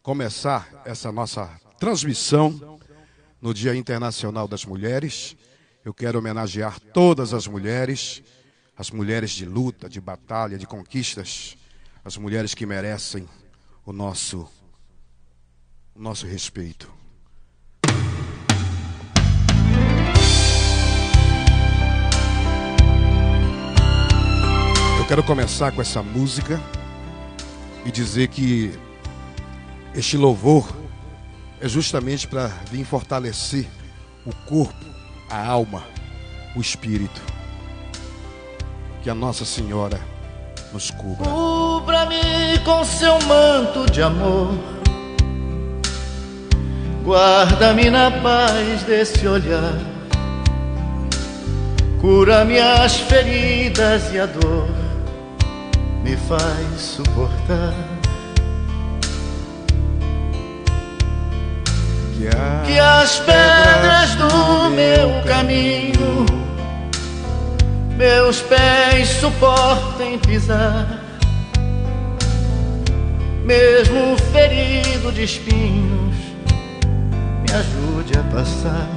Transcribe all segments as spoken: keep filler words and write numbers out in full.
começar essa nossa transmissão no Dia Internacional das Mulheres. Eu quero homenagear todas as mulheres, as mulheres de luta, de batalha, de conquistas, as mulheres que merecem o nosso, o nosso respeito. Eu quero começar com essa música e dizer que este louvor é justamente para vir fortalecer o corpo, a alma, o espírito. Que a Nossa Senhora nos cubra. Cubra-me com seu manto de amor, guarda-me na paz desse olhar, cura minhas feridas e a dor me faz suportar. Que, a que as pedras do meu caminho meus pés suportem pisar, mesmo ferido de espinhos, me ajude a passar.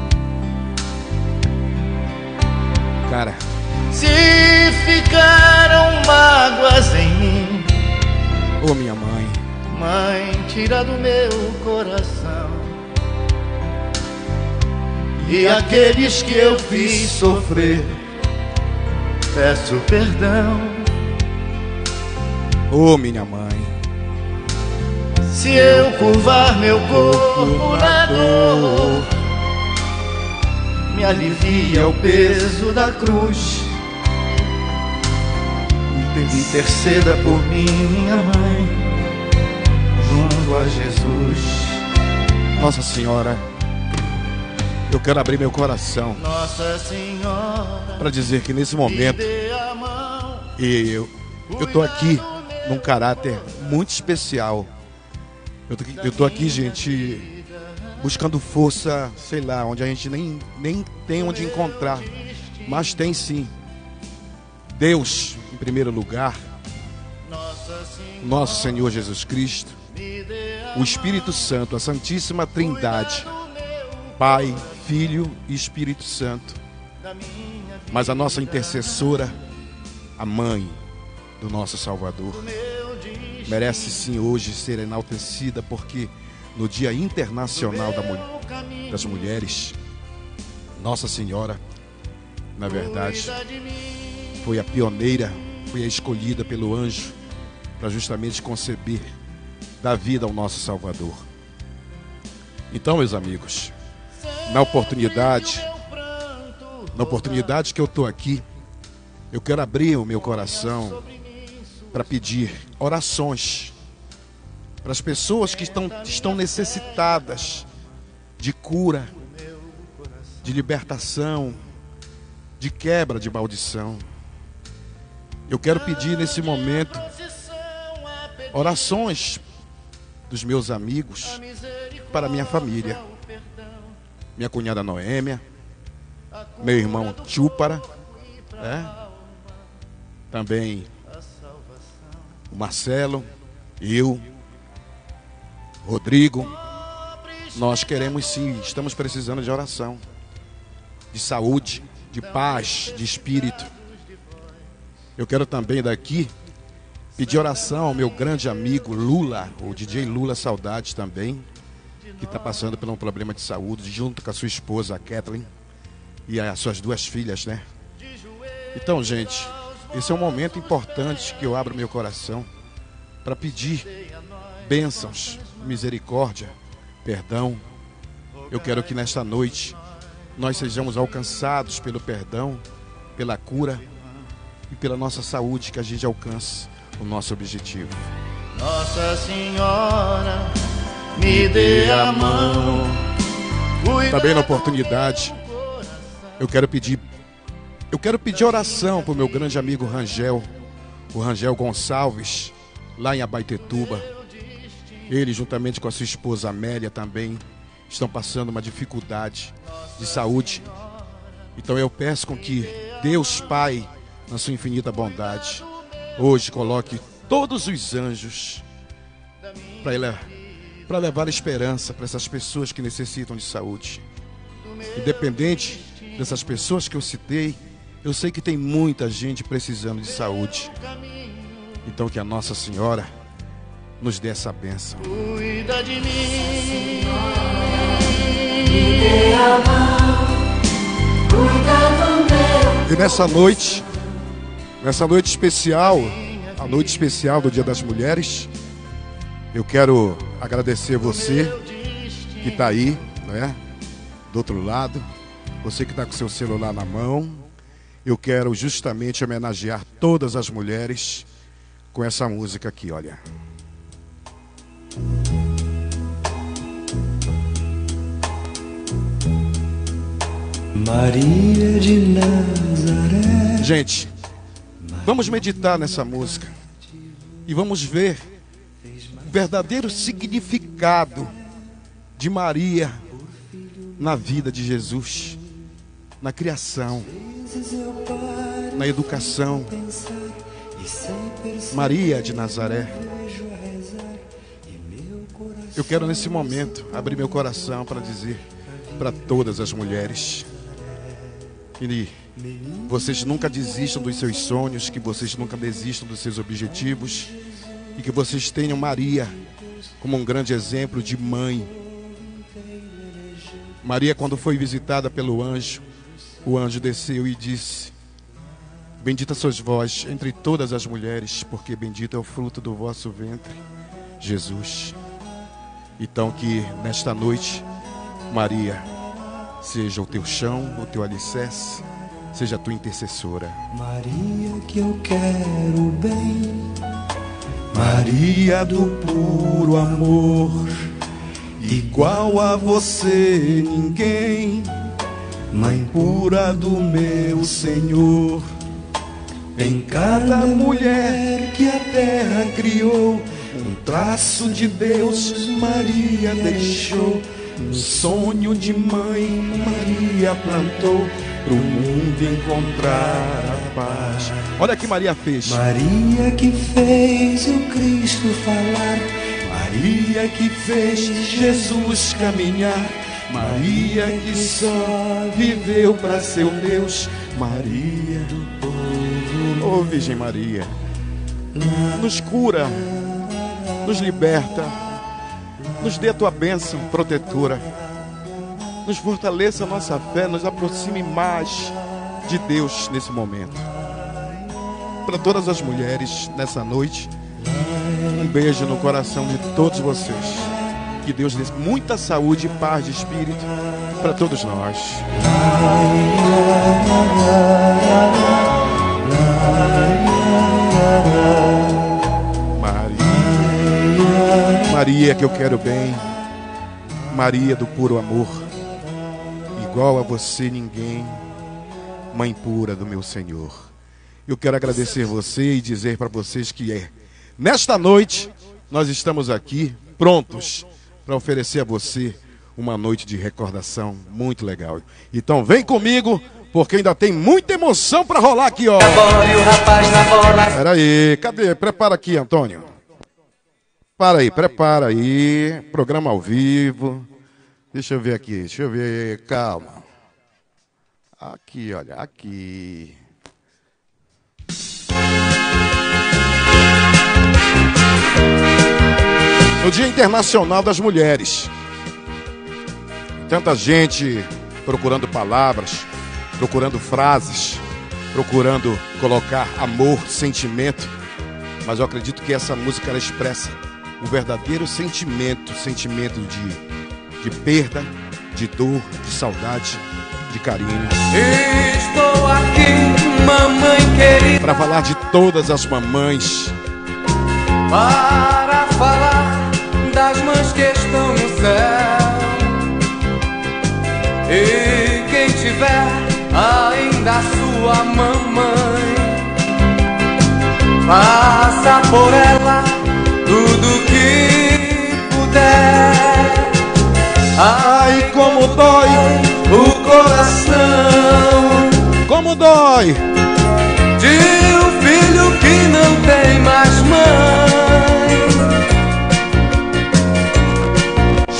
Cara, se ficaram mágoas em mim, ô oh, minha mãe, mãe, tira do meu coração. E aqueles que eu fiz sofrer, peço perdão. ô oh, minha mãe, se eu curvar meu corpo na dor, me alivia o peso da cruz. Interceda por mim, minha mãe, junto a Jesus. Nossa Senhora, eu quero abrir meu coração Nossa Senhora, para dizer que nesse momento e eu eu tô aqui num caráter muito especial. Eu tô, eu tô aqui, gente, buscando força, sei lá, onde a gente nem, nem tem onde encontrar, mas tem sim. Deus em primeiro lugar, nosso Senhor Jesus Cristo, o Espírito Santo, a Santíssima Trindade, Pai, Filho e Espírito Santo, mas a nossa intercessora, a mãe do nosso Salvador, merece sim hoje ser enaltecida, porque no Dia Internacional da Mul- das Mulheres, Nossa Senhora, na verdade, foi a pioneira, foi a escolhida pelo anjo para justamente conceber, dar vida ao nosso Salvador. Então, meus amigos, na oportunidade, na oportunidade que eu estou aqui, eu quero abrir o meu coração para pedir orações para as pessoas que estão, estão necessitadas de cura, de libertação, de quebra de maldição. Eu quero pedir nesse momento orações dos meus amigos para minha família. Minha cunhada Noêmia, meu irmão Chúpara, é? Também o Marcelo, eu, Rodrigo. Nós queremos sim, estamos precisando de oração, de saúde, de paz, de espírito. Eu quero também daqui pedir oração ao meu grande amigo Lula, o D J Lula Saudades também, que está passando por um problema de saúde, junto com a sua esposa, a Kathleen, e as suas duas filhas, né? Então, gente, esse é um momento importante que eu abro meu coração para pedir bênçãos, misericórdia, perdão. Eu quero que nesta noite nós sejamos alcançados pelo perdão, pela cura e pela nossa saúde, que a gente alcance o nosso objetivo. Nossa Senhora, me dê a mão. Também na oportunidade, eu quero pedir, eu quero pedir oração para o meu grande amigo Rangel, o Rangel Gonçalves, lá em Abaetetuba. Ele, juntamente com a sua esposa Amélia, também estão passando uma dificuldade de saúde. Então eu peço com que Deus Pai, na sua infinita bondade, hoje coloque todos os anjos para ele para levar esperança para essas pessoas que necessitam de saúde. Independente dessas pessoas que eu citei, eu sei que tem muita gente precisando de saúde. Então que a Nossa Senhora nos dê essa bênção. Cuida de mim. E nessa noite, nessa noite especial, a noite especial do Dia das Mulheres, eu quero agradecer você que está aí, né, do outro lado, você que está com seu celular na mão. Eu quero justamente homenagear todas as mulheres com essa música aqui, olha. Maria de Nazaré. Gente, vamos meditar nessa música e vamos ver o verdadeiro significado de Maria na vida de Jesus, na criação, na educação. Maria de Nazaré. Eu quero nesse momento abrir meu coração para dizer para todas as mulheres que vocês nunca desistam dos seus sonhos, que vocês nunca desistam dos seus objetivos e que vocês tenham Maria como um grande exemplo de mãe. Maria, quando foi visitada pelo anjo, o anjo desceu e disse: bendita sois vós entre todas as mulheres, porque bendito é o fruto do vosso ventre, Jesus. Então que nesta noite, Maria seja o teu chão, o teu alicerce, seja a tua intercessora. Maria que eu quero bem, Maria do puro amor, igual a você ninguém, Mãe pura do meu Senhor. Em cada mulher que a terra criou, um traço de Deus Maria deixou. Um sonho de mãe Maria plantou, pro mundo encontrar a paz. Olha o que Maria fez. Maria que fez o Cristo falar, Maria que fez Jesus caminhar, Maria que só viveu para seu Deus, Maria do povo. Ô Virgem Maria, nos cura, nos liberta, nos dê a tua bênção protetora, nos fortaleça a nossa fé, nos aproxime mais de Deus nesse momento. Para todas as mulheres nessa noite, um beijo no coração de todos vocês. Que Deus dê muita saúde e paz de espírito para todos nós. Maria, Maria que eu quero bem, Maria do puro amor, igual a você ninguém, Mãe pura do meu Senhor. Eu quero agradecer você e dizer para vocês que é nesta noite nós estamos aqui prontos para oferecer a você uma noite de recordação muito legal. Então vem comigo, porque ainda tem muita emoção para rolar aqui, ó. Espera aí, cadê? Prepara aqui, Antônio. Para aí, prepara aí. Programa ao vivo. Deixa eu ver aqui, deixa eu ver, calma. Aqui, olha, aqui. No Dia Internacional das Mulheres. Tanta gente procurando palavras, procurando frases, procurando colocar amor, sentimento. Mas eu acredito que essa música ela expressa o verdadeiro sentimento, sentimento de, de perda, de dor, de saudade, de carinho. estou aqui, mamãe querida, Para falar de todas as mamães, para falar das mães que estão no céu. E quem tiver ainda a sua mamãe, faça por ela tudo que puder. ai como dói O coração como dói de um filho que não tem mais mãe.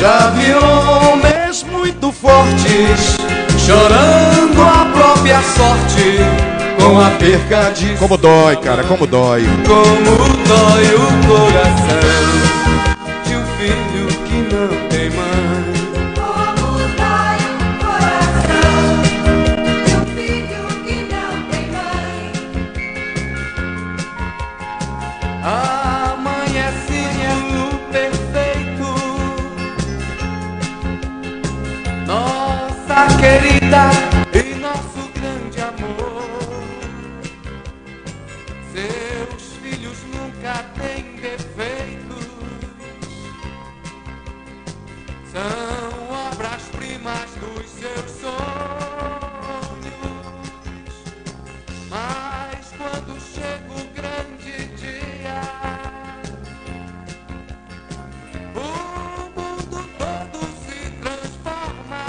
Já vi homens muito fortes chorando a própria sorte com a perca de... Como dói, cara, como dói. Como dói o coração de um filho que não tem mãe. Como dói o coração de um filho que não tem mãe. A mãe é símbolo perfeito, nossa querida e nosso grande amor. Seus filhos nunca têm defeitos, são obras-primas dos seus sonhos. Mas quando chega o grande dia, o mundo todo se transforma.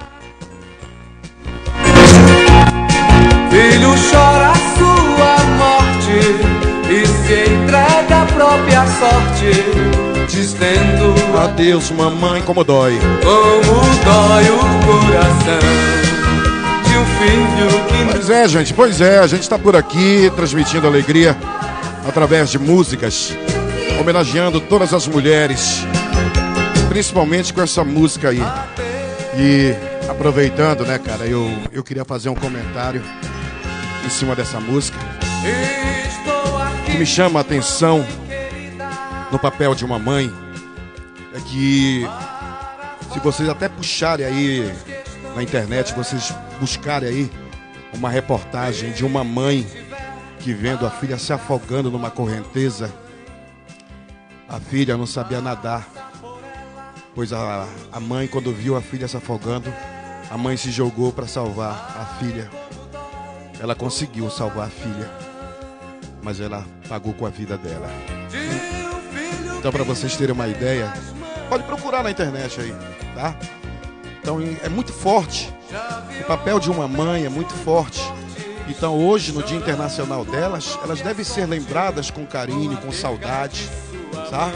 Filho chora a sua morte e se entrega à própria sorte, dizendo Adeus, mamãe, como dói. como dói o coração de um filho que Pois é, gente, pois é, a gente está por aqui transmitindo alegria através de músicas, homenageando todas as mulheres, principalmente com essa música aí. E aproveitando, né, cara, eu, eu queria fazer um comentário em cima dessa música estou que aqui. me chama a atenção no papel de uma mãe. É que se vocês até puxarem aí na internet, vocês buscarem aí uma reportagem de uma mãe que vendo a filha se afogando numa correnteza. A filha não sabia nadar, pois a, a mãe, quando viu a filha se afogando, a mãe se jogou para salvar a filha. Ela conseguiu salvar a filha, mas ela pagou com a vida dela. Então, para vocês terem uma ideia, pode procurar na internet aí, tá? Então, é muito forte. O papel de uma mãe é muito forte. Então, hoje, no Dia Internacional delas, elas devem ser lembradas com carinho, com saudade, tá?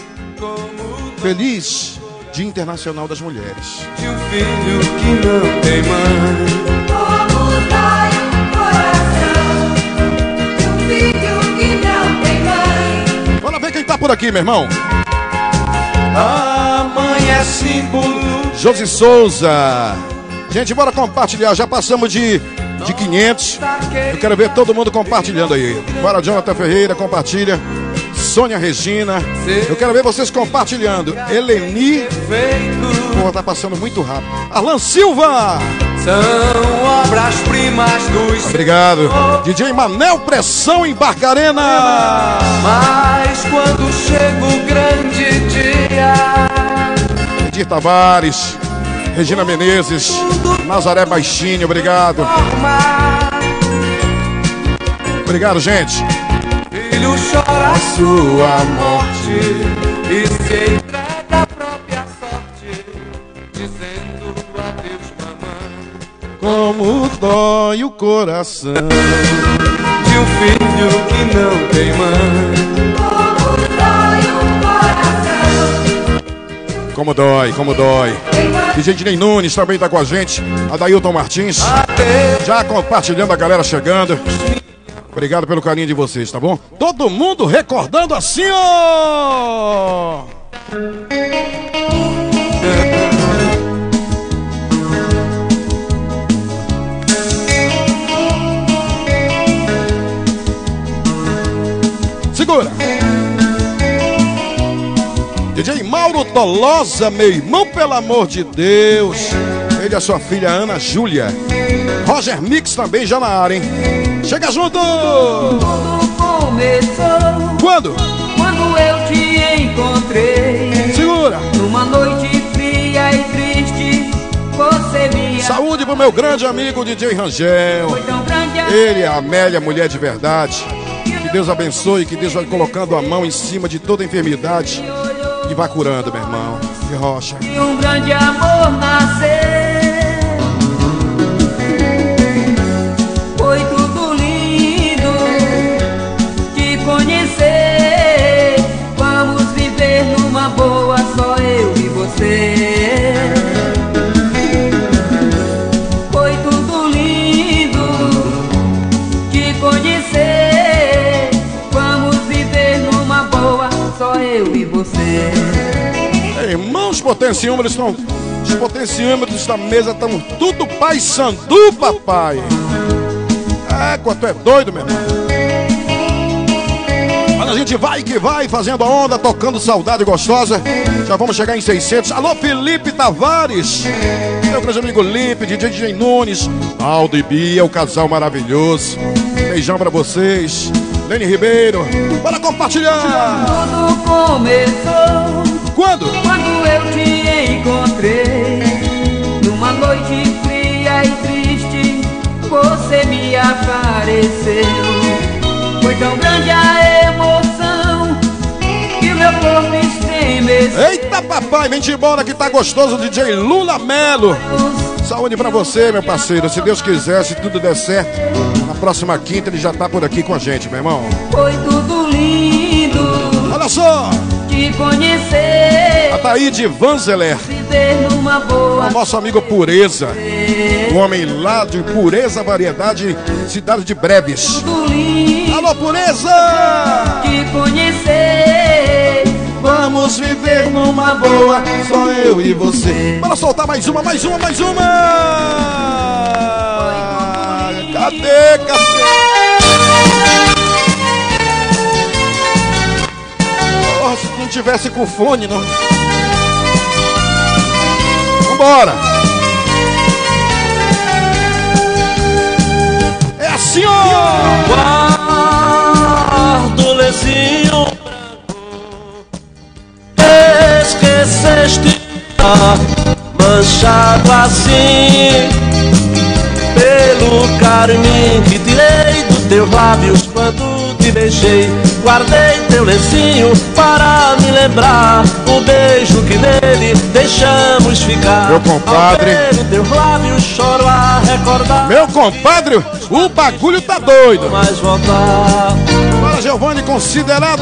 Feliz Dia Internacional das Mulheres. De um filho que não tem mãe. Como dói o coração de um filho que não tem mãe. Bora ver quem tá por aqui, meu irmão. A mãe é símbolo. Josi Souza. Gente, bora compartilhar. Já passamos de, de quinhentos. Eu quero ver todo mundo compartilhando aí. Bora, Jonathan Ferreira, compartilha. Sônia Regina. Eu quero ver vocês compartilhando. Eleni. Pô, tá passando muito rápido. Arlan Silva. São obras-primas dos... Obrigado. D J Manel Pressão em Barcarena. Mas quando chega o grande dia, Edir Tavares. Regina Menezes. Nazaré Baixinho, obrigado. Obrigado, gente. Filho chora a sua morte e se entrega à própria sorte, dizendo adeus, mamãe. Como dói o coração De um filho que não tem mãe. Como dói o coração Como dói, como dói. D J Dinei Nunes também tá com a gente. Adailton Martins. Adeus, Já compartilhando, a galera chegando. Obrigado pelo carinho de vocês, tá bom? Todo mundo recordando assim, ó. Segura. D J Mauro Tolosa, meu irmão, pelo amor de Deus. Ele e a sua filha Ana Júlia. Roger Mix também já na área, hein? Chega junto! Tudo começou Quando? quando eu te encontrei. Segura! Numa noite fria e triste, você me Saúde pro meu grande amigo D J Rangel. foi tão grande a... Ele, a Amélia, mulher de verdade. Que Deus abençoe, que Deus vai colocando a mão em cima de toda enfermidade e vai curando, meu irmão. Que rocha. E um grande amor nascer. Foi tudo lindo te conhecer. Vamos viver numa boa, só eu e você. Meu irmão, os potenciômetros estão. Os potenciômetros da mesa estão tudo pai sandu, papai. É, quanto é doido, meu irmão. Mas a gente vai que vai, fazendo a onda, tocando saudade gostosa. Já vamos chegar em seiscentos. Alô, Felipe Tavares. Meu grande amigo Lipe, D J D J Nunes, Aldo e Bia, o casal maravilhoso. Beijão pra vocês. Lene Ribeiro, bora compartilhar. Tudo começou Quando? quando eu te encontrei. Numa noite fria e triste, você me apareceu. Foi tão grande a emoção que o meu corpo estremeceu. Eita, papai, vem de embora que tá gostoso, D J Lula Melo. Saúde pra você, meu parceiro. Se Deus quiser, se tudo der certo, na próxima quinta ele já tá por aqui com a gente, meu irmão. Foi tudo lindo Olha só, te conhecer, Ataíde Vanzeler, viver numa boa. o nosso amigo Pureza, o homem lá de Pureza Variedade, cidade de Breves. Tudo lindo Alô, Pureza! te conhecer. Vamos viver numa boa, só eu e você. Bora soltar mais uma, mais uma, mais uma! Cadê, cacete? Oh, se não tivesse com fone, não. Vambora! É assim, ó! Guardo o lencinho esqueceste, manchado assim pelo carmim que tirei dos teus lábios quando te beijei. Guardei teu lencinho para me lembrar o beijo que nele deixamos ficar. Meu compadre. Ao ver os teus lábios choro a recordar. Meu compadre, o bagulho tá doido. Mas voltar. Bora, Giovanni, considerado.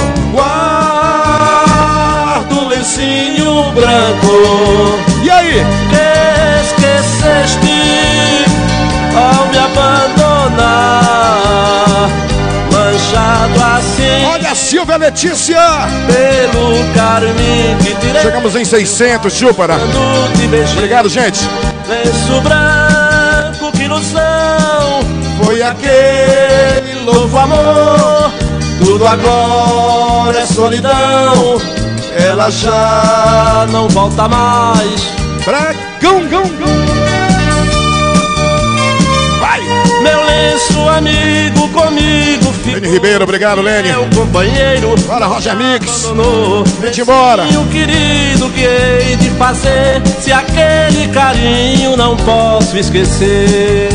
Guardo o lencinho branco E aí? que esqueceste ao me abandonar, manchado assim Olha a Silvia Letícia. pelo carmim que tirei Chegamos em seiscentos, Chúpara. quando te beijei. Obrigado, gente. Lenço branco, que ilusão Foi aquele novo amor. Tudo agora é solidão, ela já não volta mais. pra gão, gão, gão. Vai! Meu lenço amigo comigo ficou. Lene Ribeiro, obrigado, Lene. Meu companheiro Bora, Roger Mix. abandonou. Vem-te embora. Lencinho querido, que hei de fazer se aquele carinho não posso esquecer?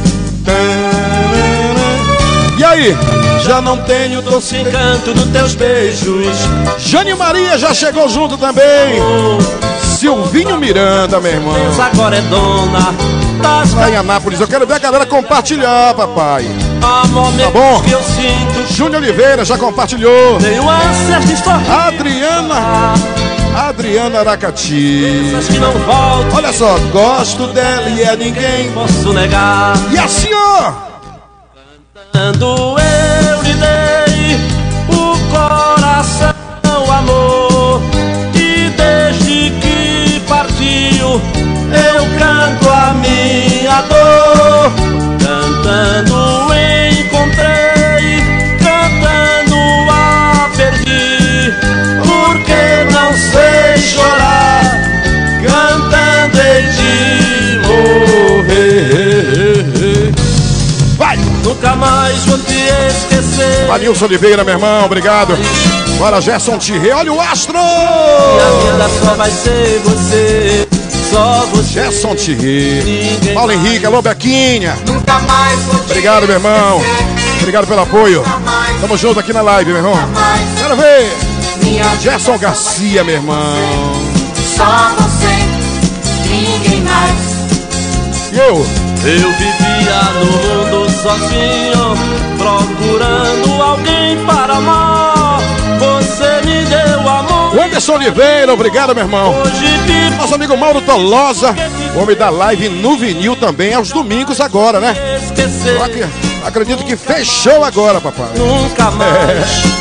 E aí? Já não tenho doce encanto dos teus beijos. Jane Maria já chegou junto também. Silvinho Miranda, meu irmão. Mas agora é dona das Lá em Anápolis, eu quero ver a galera compartilhar, papai. momentos Tá bom? que eu sinto. Júnior Oliveira já compartilhou. Tenho ânsia de sorrir. Adriana, Adriana Aracati. Coisas que não voltam, Olha só, gosto dela e é ninguém. posso negar. E assim, ó. Quando eu lhe dei o coração, amor, e desde que partiu, eu canto a minha dor. Cantando encontrei, cantando a perdi. Porque não sei chorar, cantando hei de morrer. Vai! Nunca mais vou te esquecer. Vanilson Oliveira, meu irmão, obrigado. Bora, Gerson Tirré, olha o astro! Minha vida só vai ser você, só você. Gerson Tirré. Ninguém Paulo mais. Henrique, alô, Bequinha. Nunca mais vou te Obrigado, meu irmão. esquecer. Obrigado pelo apoio. mais. Tamo junto aqui na live, meu irmão. Mais. Quero ver. Minha Gerson Garcia, meu irmão. só você, ninguém mais. E eu? Eu vivia no mundo sozinho, procurando alguém para amar. Você me deu amor. O Anderson Oliveira, obrigado, meu irmão. Hoje vivo Nosso amigo Mauro Tolosa, homem da live no vinil também, aos domingos agora, né? esquecer. Eu ac- acredito que fechou agora, papai. Nunca mais.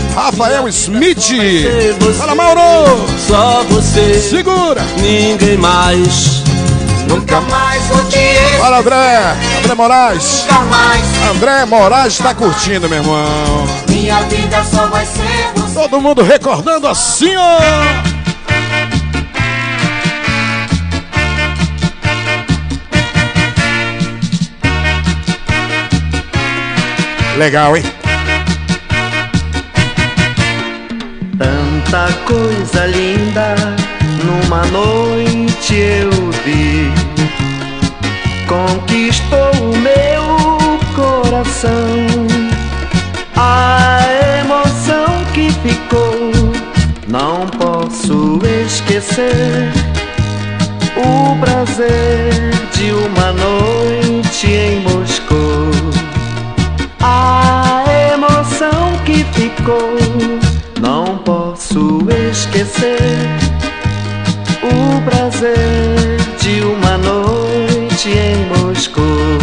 Rafael Smith. Fala, Mauro. Só você. Segura. Ninguém mais. Nunca mais vou te esquecer. Fala, André. André Moraes. Nunca mais. André Moraes tá curtindo, meu irmão. Minha vida só vai ser você. Todo mundo recordando assim, ó. Legal, hein? Tanta coisa linda numa noite eu vi, conquistou o meu coração. A emoção que ficou não posso esquecer. O prazer de uma noite em Moscou. A emoção que ficou não posso esquecer. O prazer de uma noite em Moscou.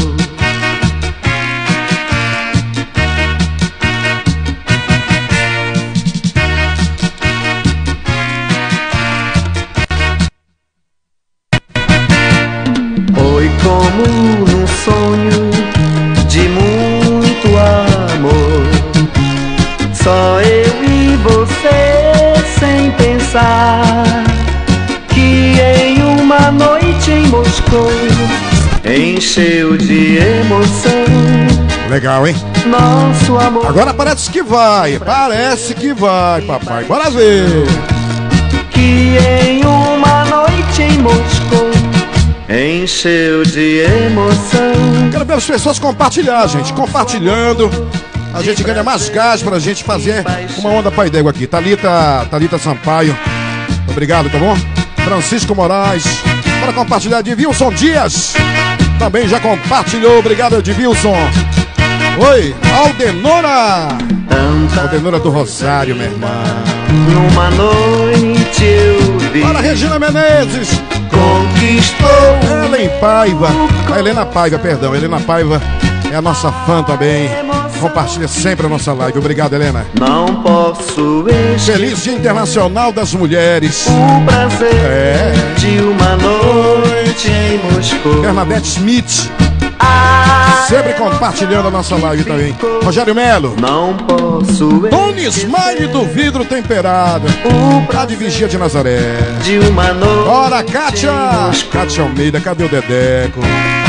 Foi como num sonho de muito amor, só eu e você sem pensar, que em uma noite em Moscou encheu de emoção. Legal, hein? Nosso amor. Agora parece que vai, parece que vai, papai. Bora ver. Que em uma noite em Moscou encheu de emoção. Quero ver as pessoas compartilhar, gente. Compartilhando. A gente ganha mais gás pra gente fazer uma onda pai d'égua aqui. Thalita, Thalita Sampaio. Obrigado, tá bom? Francisco Moraes. Para compartilhar, Edvilson Dias. Também já compartilhou. Obrigado, Edvilson. Oi, Aldenora. Aldenora do Rosário, meu irmão. Numa noite eu vi. Para Regina Menezes. Conquistou Helen Paiva. A Helena Paiva, perdão. Helena Paiva é a nossa fã também. Compartilha sempre a nossa live. Obrigado, Helena. Não posso esquecer. Feliz Dia Internacional das Mulheres. O prazer É. de uma noite em Moscou. Bernadette Smith. Ah, Sempre compartilhando a nossa live também. Rogério Melo. não posso Tony Smile do Vidro Temperado. o Lá de Vigia de Nazaré. de uma noite. Bora, Kátia. Kátia Almeida, cadê o Dedeco?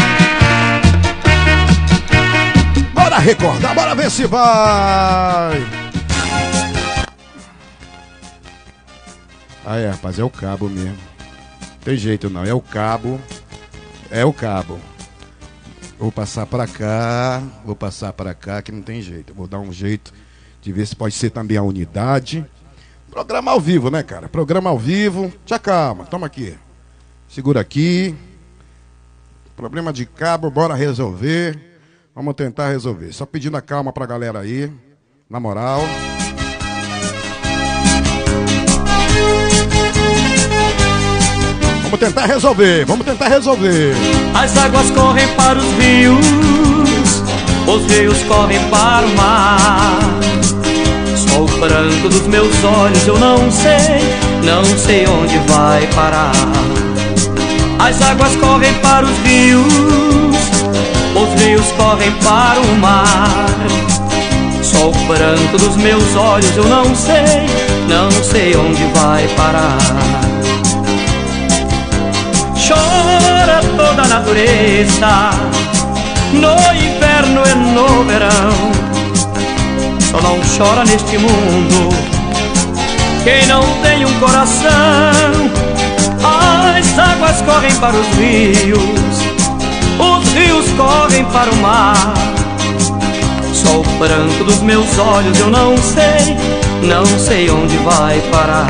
Bora recordar, bora ver se vai. Ah, é, rapaz, é o cabo mesmo. Tem jeito não, é o cabo. É o cabo. Vou passar pra cá, vou passar pra cá, que não tem jeito. Vou dar um jeito de ver se pode ser também a unidade. Programa ao vivo, né, cara? Programa ao vivo. Te calma, toma aqui. Segura aqui. Problema de cabo, bora resolver. Vamos tentar resolver. Só pedindo a calma pra galera aí. Na moral. Vamos tentar resolver, vamos tentar resolver. As águas correm para os rios, os rios correm para o mar. Só o pranto dos meus olhos eu não sei, não sei onde vai parar. As águas correm para os rios, os rios correm para o mar. Só o pranto dos meus olhos eu não sei, não sei onde vai parar. Chora toda a natureza, no inverno e no verão. Só não chora neste mundo quem não tem um coração. As águas correm para os rios, os rios correm para o mar. Só o pranto dos meus olhos eu não sei, não sei onde vai parar.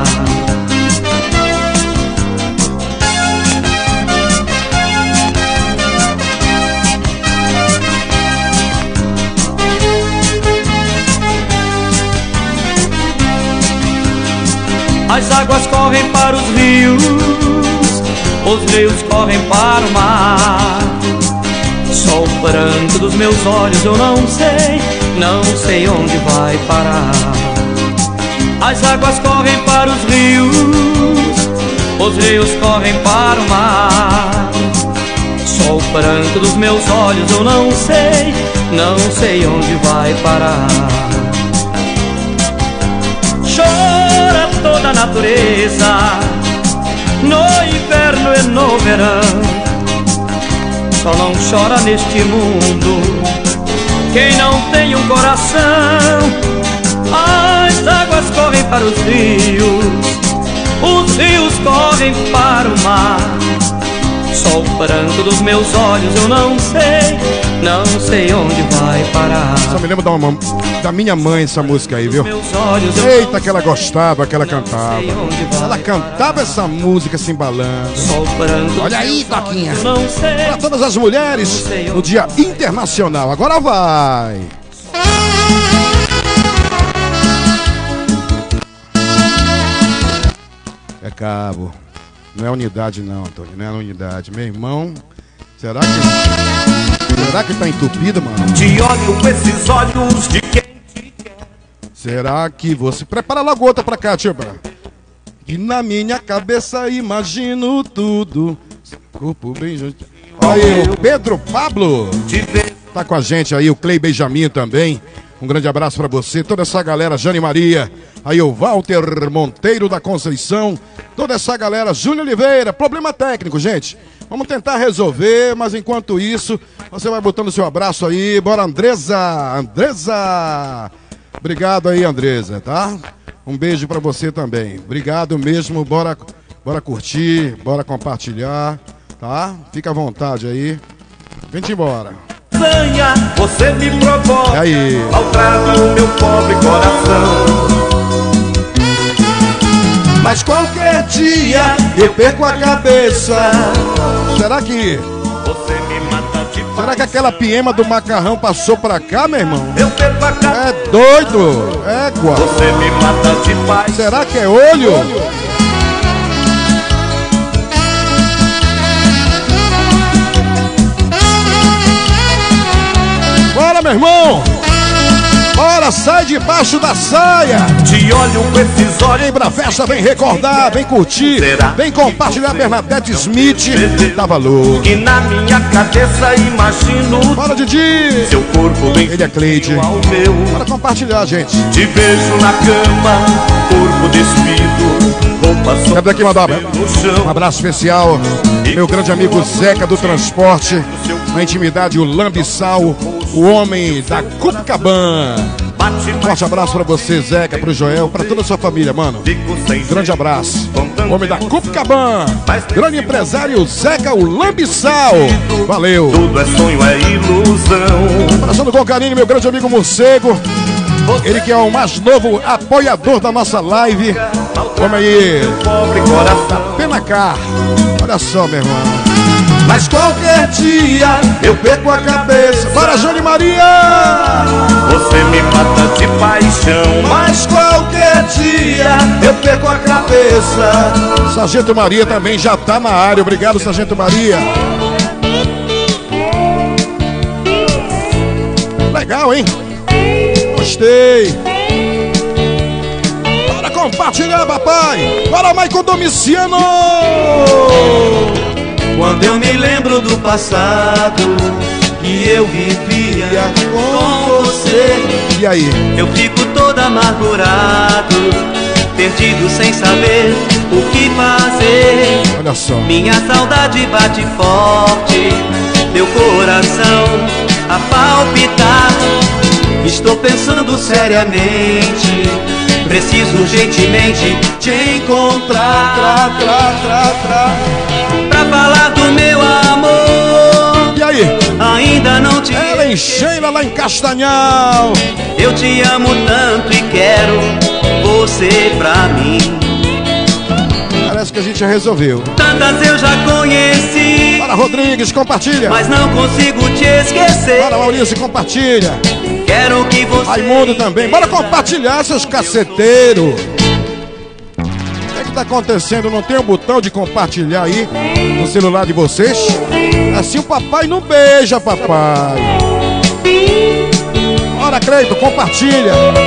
As águas correm para os rios, os rios correm para o mar. Só o pranto dos meus olhos eu não sei, não sei onde vai parar. As águas correm para os rios, os rios correm para o mar. Só o branco dos meus olhos eu não sei, não sei onde vai parar. Chora toda a natureza, no inverno e no verão. Só não chora neste mundo quem não tem um coração. As águas correm para os rios, os rios correm para o mar. Só o pranto dos meus olhos eu não sei, não sei onde vai parar. Só me lembro da, uma, da minha mãe essa música aí, viu? Meus olhos eu Eita, que ela gostava, que ela cantava. sei onde vai Ela cantava essa música se embalando. Só o pranto Olha dos aí, meus Toquinha. olhos eu não sei. Para todas as mulheres no Dia Internacional. Agora vai! É cabo. Não é unidade não, Antônio. Não é unidade. Meu irmão, será que... Será que tá entupido, mano? Te olho com esses olhos de quem te quer. Será que você... Prepara logo outra pra cá, tio. E na minha cabeça imagino tudo. Corpo bem junto. Olha aí, o Pedro Pablo. Te ver. Tá com a gente aí, o Clay Benjamin também. Um grande abraço pra você, toda essa galera, Jane Maria, aí o Walter Monteiro da Conceição, toda essa galera, Júnior Oliveira. Problema técnico, gente. Vamos tentar resolver, mas enquanto isso, você vai botando seu abraço aí. Bora, Andresa! Andresa! Obrigado aí, Andresa, tá? Um beijo pra você também. Obrigado mesmo, bora, bora curtir, bora compartilhar, tá? Fica à vontade aí. Vem-te embora. Você me provoca, E aí? maltrata o meu pobre coração. Mas qualquer dia eu perco a cabeça. Será que... Você me mata de Será que paixão. aquela piema do macarrão passou pra cá, meu irmão? Eu perco a cabeça. É doido! Égua! Você me mata de paixão. Será que é olho? Bora, meu irmão! Bora, sai debaixo da saia! Te olho com esses olhos. Vem pra festa, vem recordar, vem curtir, vem compartilhar Bernadette Smith. Dá valor. Que na minha cabeça imagino Bora, Didi! seu corpo bem Ele é Cleide. ao meu. Bora compartilhar, gente. Te vejo na cama, corpo despido, roupa Quero daqui mandar no um chão. abraço especial, meu grande amigo Zeca do Transporte, na intimidade o Lambiçal, o homem da Copacabana. Bate Forte abraço pra você, Zeca, pro Joel, pra toda a sua família, mano. fico sem Grande abraço. Homem da Copacabana, grande empresário Zeca, o Lambiçal. Valeu. Tudo é sonho, é ilusão. Abraçando com carinho meu grande amigo Morcego. Ele que é o mais novo apoiador da nossa live. Vamos aí, Pobre coração. Pena Car. Olha só, meu irmão. Mas qualquer dia Eu perco a cabeça. Para, Jane Maria! você me mata de paixão. Mas qualquer dia eu perco a cabeça. Sargento Maria também já tá na área. Obrigado, Sargento Maria. Legal, hein? Gostei. Bora compartilhar, papai. Bora, Maicon Domiciano. Quando eu me lembro do passado que eu vivia com você, E aí? eu fico todo amargurado, perdido sem saber o que fazer. Olha só. Minha saudade bate forte, meu coração a palpitar. Estou pensando seriamente, preciso urgentemente te encontrar. Tra, tra, tra, tra. Pra falar do meu amor, E aí? ainda não te Ellen Sheila lá em Castanhal. eu te amo tanto e quero você pra mim. Parece que a gente já resolveu. Tantas eu já conheci, Bora, Rodrigues, compartilha. mas não consigo te esquecer. Bora, Maurício, compartilha. Quero que você Raimundo também. Bora compartilhar, seus caceteiros. O que é que tá acontecendo? Não tem um botão de compartilhar aí no celular de vocês? Assim o papai não beija, papai. Bora, Cleito, compartilha. Quero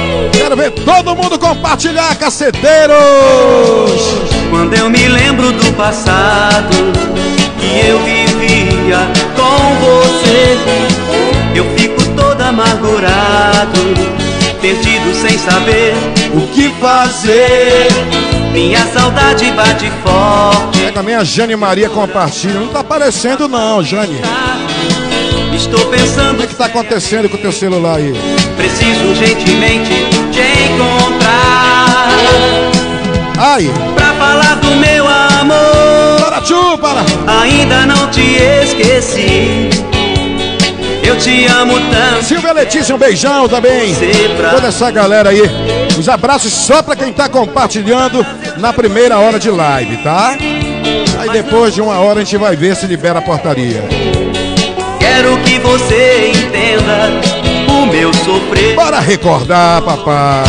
quero ver todo mundo compartilhar, caceteiros. Quando eu me lembro do passado que eu vivia com você, eu fico todo amargurado, perdido sem saber O que fazer? minha saudade bate forte. Pega a minha Jane Maria, compartilha. Não tá aparecendo não, Jane. Estou pensando O que tá acontecendo com o teu celular aí? preciso urgentemente te encontrar Ai, pra falar do meu amor. para, tchu, para. Ainda não te esqueci, eu te amo tanto. Silvia Letícia, um beijão também. Você pra Toda essa galera aí. Os abraços só pra quem tá compartilhando na primeira hora de live, tá? Aí depois de uma hora a gente vai ver se libera a portaria. Quero que você entenda o meu sofrer. Bora recordar, papai.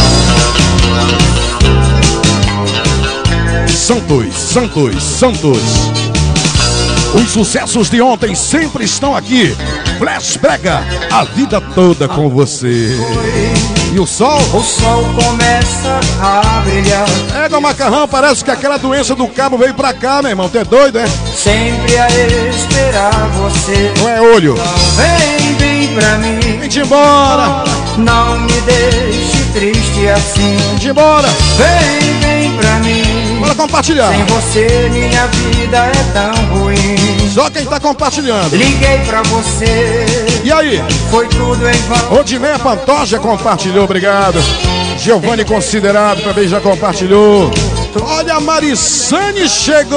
Santos, Santos, Santos. Os sucessos de ontem sempre estão aqui. Flash Brega, a vida toda com você. E o sol? O sol começa a brilhar, Pega o macarrão, parece que aquela doença do cabo veio pra cá, meu irmão. Tu é doido, é? sempre a esperar você. Não é olho. Vem, vem pra mim, Vem-te embora, não me deixe triste assim. vem-te embora. Vem, vem pra mim, Bora compartilhar. sem você minha vida é tão ruim. Só quem tá compartilhando. Liguei pra você, E aí? foi tudo em vão. Odineia Pantoja compartilhou, obrigado. Giovanni Considerado também já compartilhou. Olha, a Marissane chegou.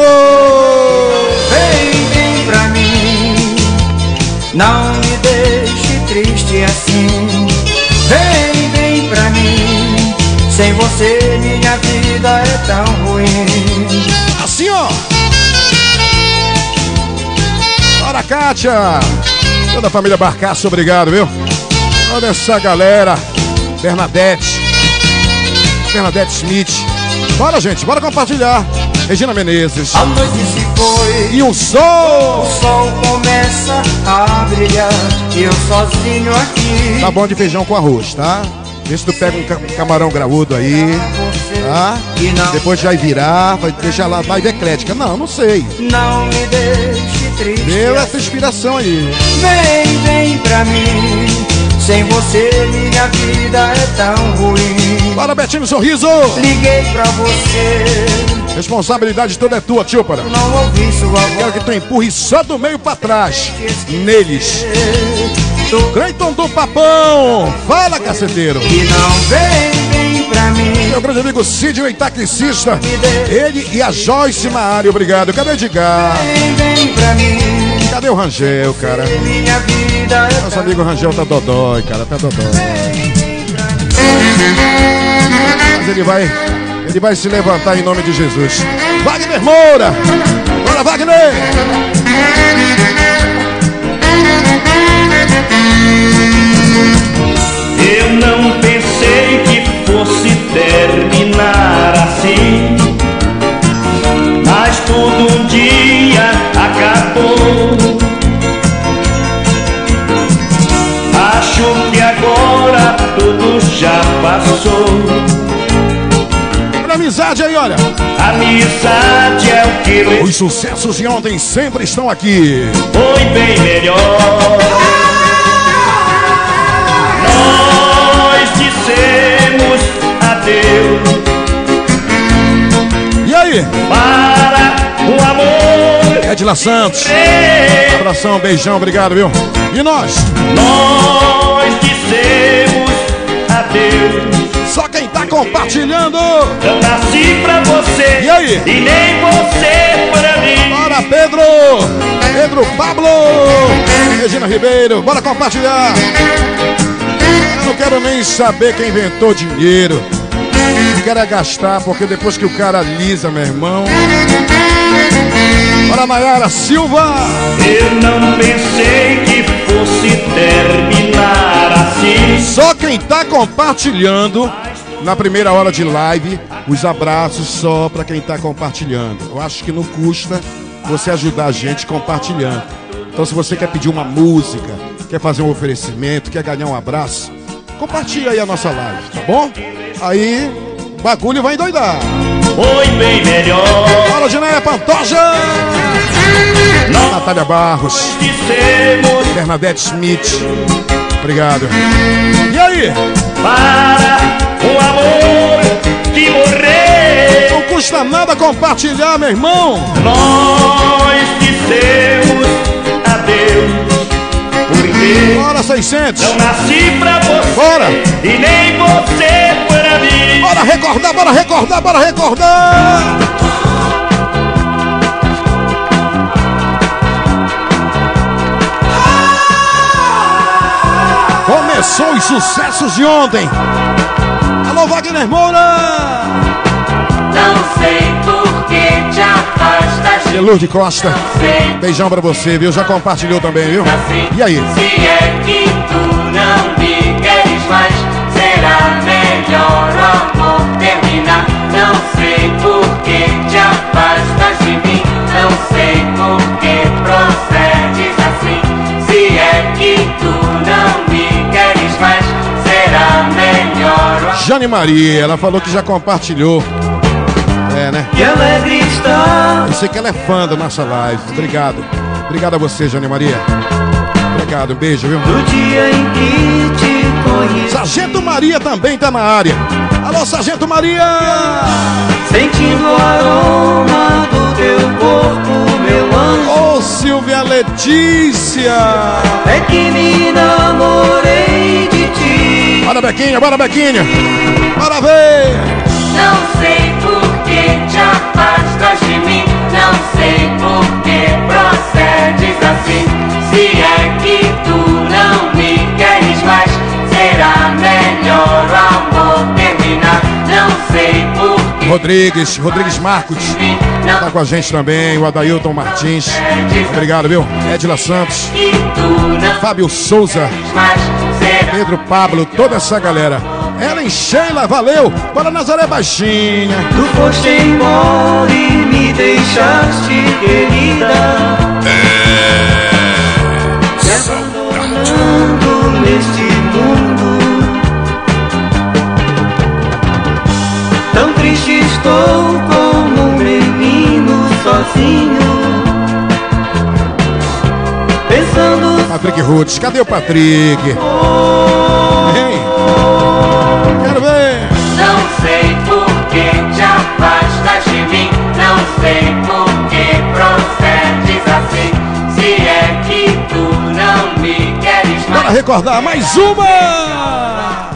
Vem, vem pra mim, não me deixe triste assim. Vem, vem pra mim, sem você minha vida é tão ruim. Assim, ó. Bora, Kátia. Toda a família Barcaço, obrigado, viu? Olha essa galera. Bernadette. Bernadette Smith. Bora, gente, bora compartilhar. Regina Menezes. A noite se foi, E o o sol. sol começa a brilhar, e eu sozinho aqui. Tá bom de feijão com arroz, tá? Vê se tu pega um ca- camarão graúdo aí, Você, tá? e não, Depois vai virar, vai deixar lá, vai ver eclética. Não, não sei. não me deixe triste Deu essa assim. inspiração aí. Vem, vem pra mim, sem você minha vida é tão ruim. Bora, Betinho Sorriso. Liguei pra você, Responsabilidade toda é tua, tio, para. não ouvi sua Quero que voz. tu empurre só do meio pra trás. Neles. Cleiton do Papão. Fala, caceteiro. E não vem, vem pra mim, Meu grande amigo Sidney, taxista. Ele e a Joyce Maari, obrigado. Cadê o Edgar? vem, vem pra mim, Cadê o Rangel, cara? minha vida é Nosso tão amigo Rangel tá dodói, cara, tá dodói. Mas ele vai, ele vai se levantar em nome de Jesus. Wagner Moura! Bora, Wagner! Eu não pensei que fosse terminar assim, mas tudo um dia acabou. Acho que agora tudo já passou. Olha a amizade aí, olha. Amizade é o que Os sucessos de ontem sempre estão aqui. foi bem melhor. Nós dissemos adeus E aí? para o amor. Edila Santos. ser. Abração, beijão, obrigado, viu? E nós? Nós dissemos adeus. Só quem tá compartilhando. Eu nasci pra você E aí? e nem você pra mim. Bora, Pedro! Pedro Pablo! Regina Ribeiro, bora compartilhar! Eu não quero nem saber quem inventou dinheiro. Não quero é gastar, porque depois que o cara lisa, meu irmão. Bora, Nayara Silva! Eu não pensei que fosse terminar assim. Só quem tá compartilhando na primeira hora de live, os abraços só pra quem tá compartilhando. Eu acho que não custa você ajudar a gente compartilhando. Então, se você quer pedir uma música, quer fazer um oferecimento, quer ganhar um abraço, compartilha aí a nossa live, tá bom? aí o bagulho vai endoidar. Foi bem melhor. Fala, Ginéia Pantoja. Natália Barros. Dissemos Bernadette Schmidt. Obrigado. E aí? para um amor que morreu. Não custa nada compartilhar, meu irmão. Nós dissemos adeus. Porque Bora, seiscentos. não nasci pra você. Bora. E nem você pra mim. Bora recordar, bora recordar, bora recordar. Começou os sucessos de ontem. Alô, Wagner Moura. Não sei por que te afastas de Lourdes Costa. Não sei Beijão pra você, viu? Já compartilhou também, viu? assim. E aí? Se é que tu não me queres mais, será melhor o amor terminar. Não sei por que te afastas de mim. Não sei por que procedes assim. Se é que tu não me queres mais, será melhor o amor. Jane Maria, ela falou que já compartilhou. É, né? Que alegre está. Eu sei que ela é fã da nossa live. Obrigado. Obrigado a você, Jane Maria. Obrigado, um beijo, viu? Do dia em que te conheci, Sargento Maria também tá na área. Alô, Sargento Maria! sentindo o aroma do teu corpo, meu anjo. Ô, Silvia Letícia! É que me enamorei de ti. Bora, Bequinha, bora, Bequinha! Bora ver! Não sei por que te afastas de mim. Não sei por que procedes assim. Se é que tu não me queres mais, será melhor o amor terminar. Não sei por que Rodrigues, Rodrigues Marcos. mim. Tá Não com a gente também, o Adailton Martins. Obrigado, viu? Edila Santos, sei que tu não Fábio Souza, queres mais, será Pedro Pablo, toda essa galera. Ellen Sheila, valeu! Bora, Nazaré Baixinha! Tu foste embora e me deixaste, querida. Me abandonando neste mundo. Tão triste estou como um menino sozinho. Pensando Patrick Roots, cadê o Patrick? Hein? Quero ver! Não sei por que te afastas de mim. Não sei por que procedes assim. Se é que tu não me queres Bora mais. recordar mais uma!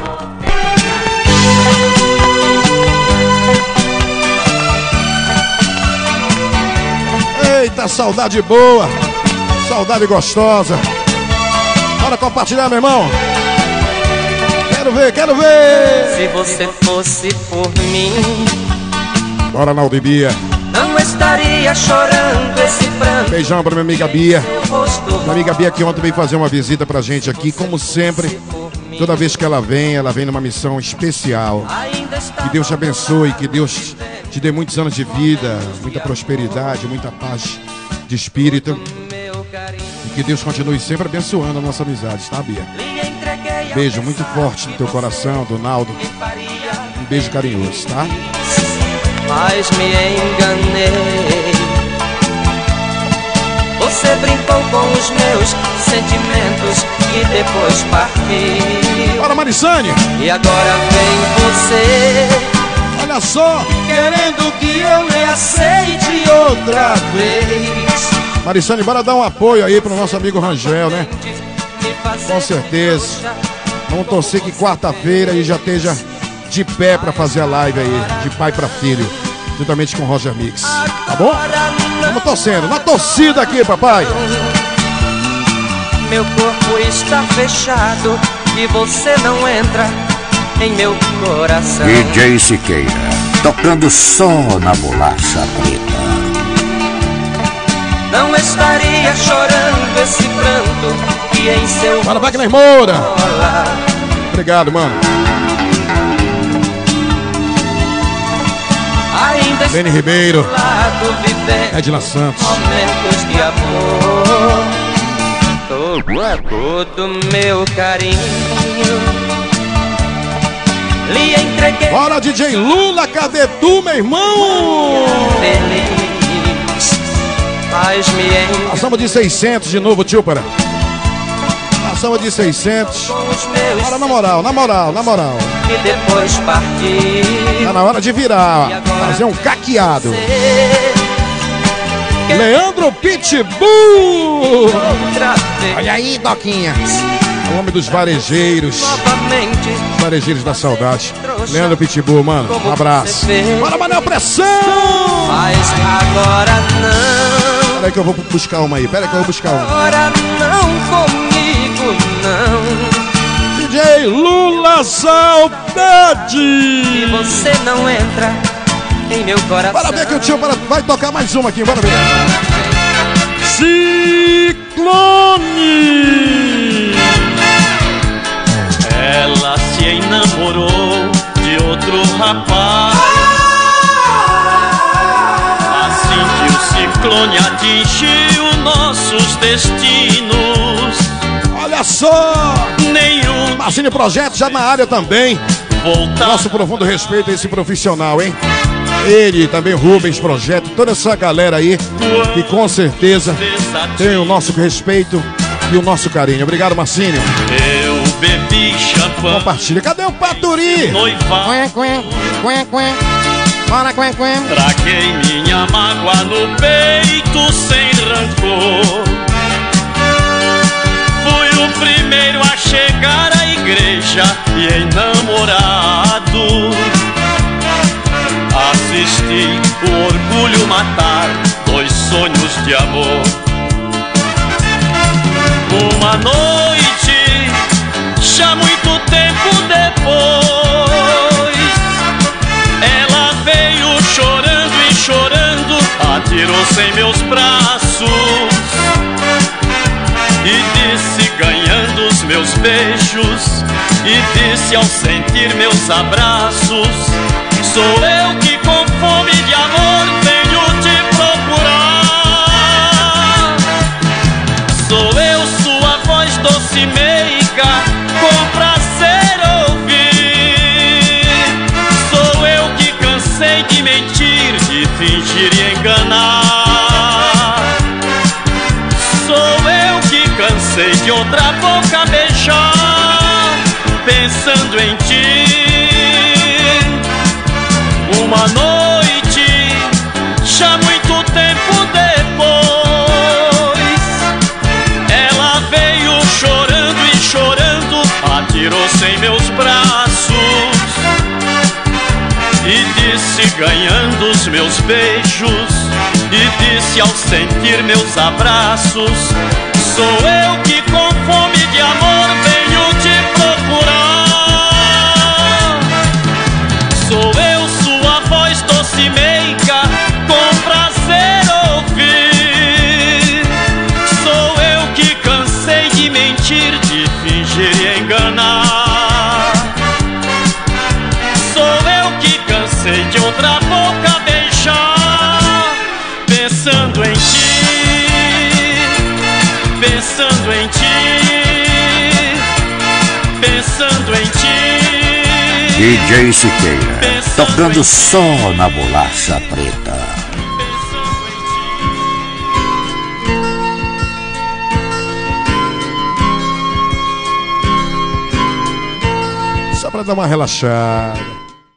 Eita, saudade boa! Saudade gostosa! Bora compartilhar, meu irmão! Quero ver, quero ver! Se você fosse por mim, Bora, Naldo e Bia! não estaria chorando esse pranto. Beijão pra minha amiga Bia! Seu rosto Minha amiga Bia que ontem veio fazer uma visita pra gente aqui, como sempre. Toda vez que ela vem, ela vem numa missão especial. ainda está. Que Deus te abençoe, que Deus te dê muitos anos de vida, muita prosperidade, muita paz de espírito. Meu carinho, E que Deus continue sempre abençoando a nossa amizade, tá, Bia? lhe entreguei. Beijo muito forte no teu coração, do Naldo. Um beijo carinhoso, tá? Mas me enganei. Você brincou com os meus sentimentos e depois partiu. Bora, Marissane! E agora vem você, Olha só! querendo que eu lhe aceite outra vez. Marissane, bora dar um apoio aí pro nosso amigo Rangel, né? Me fazer Com certeza. Vamos torcer que quarta-feira aí já esteja de pé pra fazer a live aí, de pai pra filho, juntamente com o Roger Mix. Tá bom? Vamos torcendo, na torcida aqui, papai. Meu corpo está fechado e você não entra em meu coração. D J Siqueira, tocando só na bolacha preta. Não estaria chorando esse pranto que em seu Bora, Wagner Moura! rola. Obrigado, mano. Ainda estou Lene Ribeiro, do lado vivendo Edila Santos. momentos de amor. Todo, todo meu carinho lhe entreguei. Bora, D J Lula, cadê tu, meu irmão? Feliz, faz-me em... Passamos de seiscentos de novo, tio, para. Passamos de seiscentos. Bora, na moral, na moral, na moral. E depois partir. Tá na hora de virar, fazer um caqueado. Leandro Pitbull. Olha aí, Doquinha. O homem dos varejeiros. Varejeiros da saudade. Leandro Pitbull, mano. Um abraço. Bora, Manel Pressão. Mas agora não. Pera aí que eu vou buscar uma aí. Pera aí que eu vou buscar uma. Agora não comigo, não. D J Lula, saudade. E você não entra em meu coração. Bora ver que o tio vai tocar mais uma aqui. Bora ver. Ciclone. Ela se enamorou de outro rapaz. Assim que o ciclone atingiu nossos destinos. Olha só! Nenhum Marcine Projeto já na área também. voltar. Nosso profundo respeito a esse profissional, hein? Ele também, Rubens Projeto, toda essa galera aí que com certeza tem o nosso respeito e o nosso carinho. Obrigado, Marcínio. Eu bebi champanhe. Compartilha. Cadê o Paturi? Noivado. Bora, quen, quen. Traguei minha mágoa no peito sem rancor. Fui o primeiro a chegar à igreja e enamorado. Assisti o orgulho matar dois sonhos de amor. Uma noite, já muito tempo depois, ela veio chorando e chorando, atirou-se em meus braços e disse, ganhando os meus beijos, e disse ao sentir meus abraços: sou eu que com fome de amor venho te procurar. Sou eu, sua voz doce e meiga, com prazer ouvir. Sou eu que cansei de mentir, de fingir e enganar. Sou eu que cansei de outra boca beijar, pensando em ti. Uma noite, já muito tempo depois, ela veio chorando e chorando, atirou-se em meus braços e disse, ganhando os meus beijos, e disse ao sentir meus abraços: sou eu que com fome de amor venho te procurar. Sou eu, sua voz doce e meiga, com prazer ouvir. Sou eu que cansei de mentir, de fingir e enganar. Sou eu que cansei de outra boca beijar, pensando em ti, pensando em ti, pensando em ti. D J Siqueira, tocando só na bolacha preta. Só pra dar uma relaxada.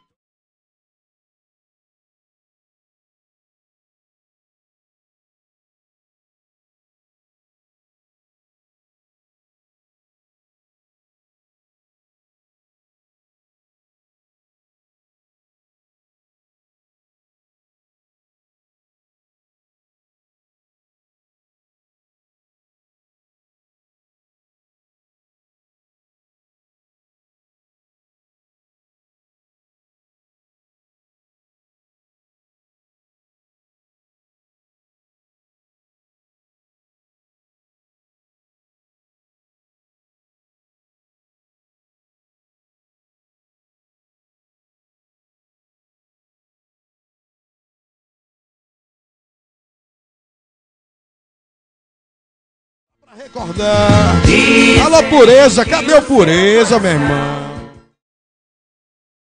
Recordar. Alô, Pureza, cadê o Pureza, meu irmão?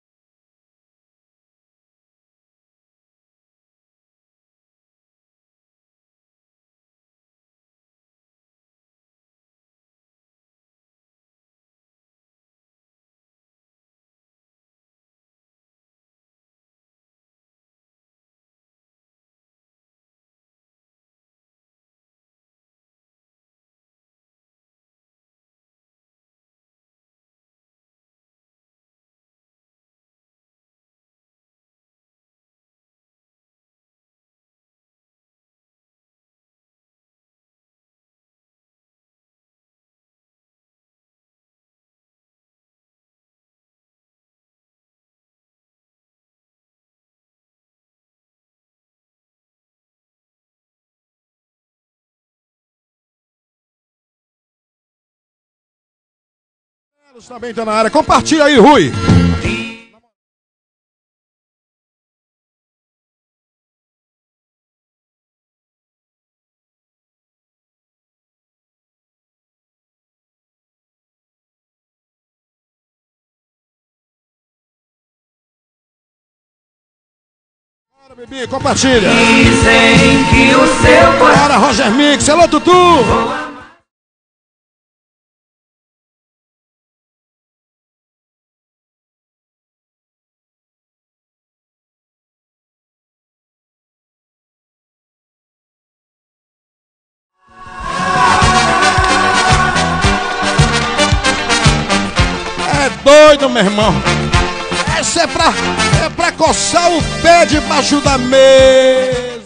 Também está na área. Compartilha aí, Rui. Bora, Bibi, compartilha. Dizem que o seu coração. Bora, Roger Mix. Alô, Tutu. Doido, meu irmão. Essa é pra, é pra coçar o pé debaixo da mesa.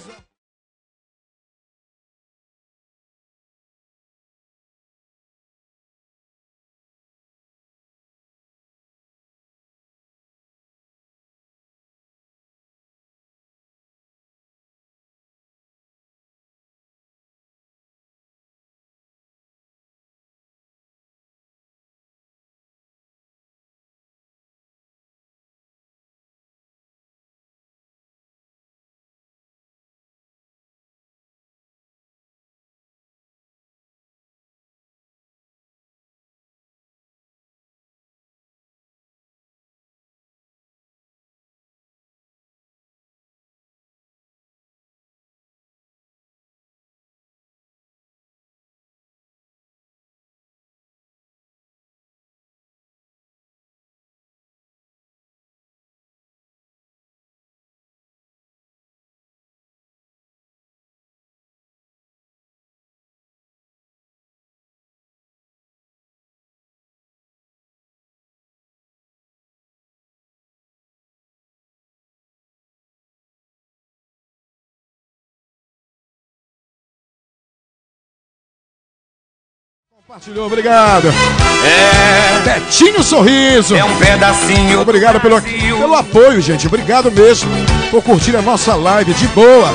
Compartilhou, obrigado. É. Betinho Sorriso. É um pedacinho. Obrigado pelo, pelo apoio, gente. Obrigado mesmo por curtir a nossa live de boa.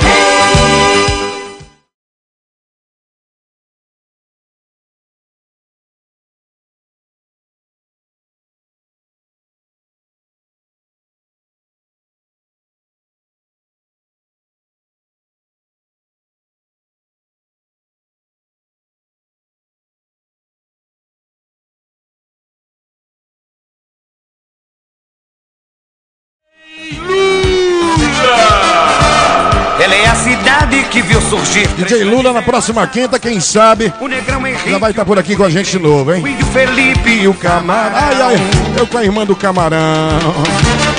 Ela é a cidade que viu surgir D J Lula na próxima quinta, quem sabe o Negrão Henrique, já vai estar por aqui com a gente de novo, hein? o Índio Felipe e o Camarão. Ai, ai, eu com a irmã do Camarão.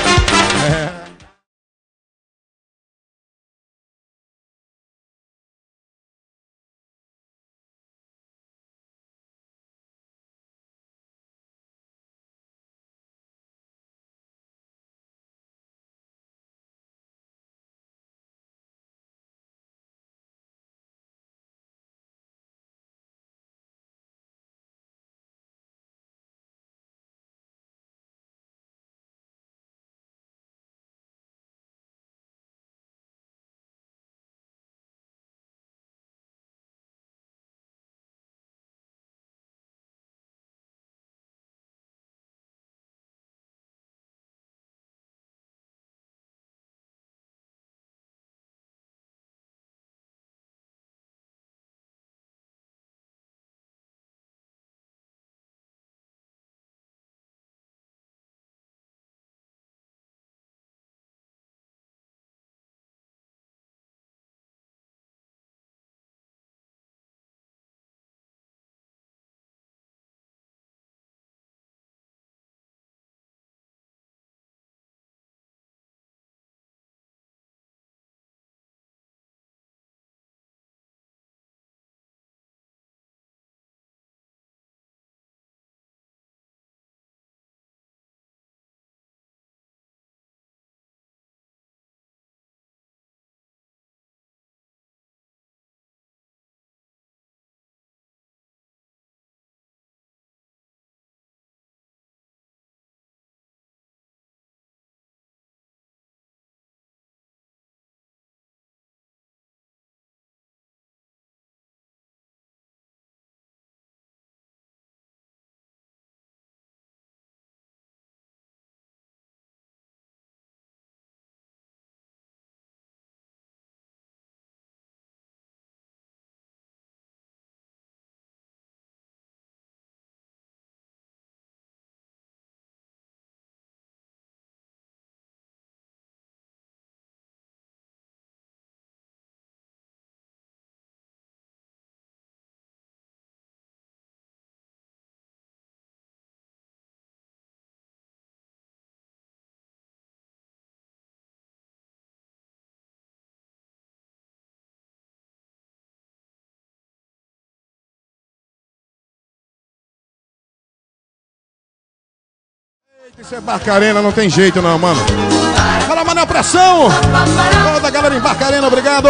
Isso é Barcarena, não tem jeito não, mano. Fala, Manel Pressão! Toda a galera em Barcarena, obrigado!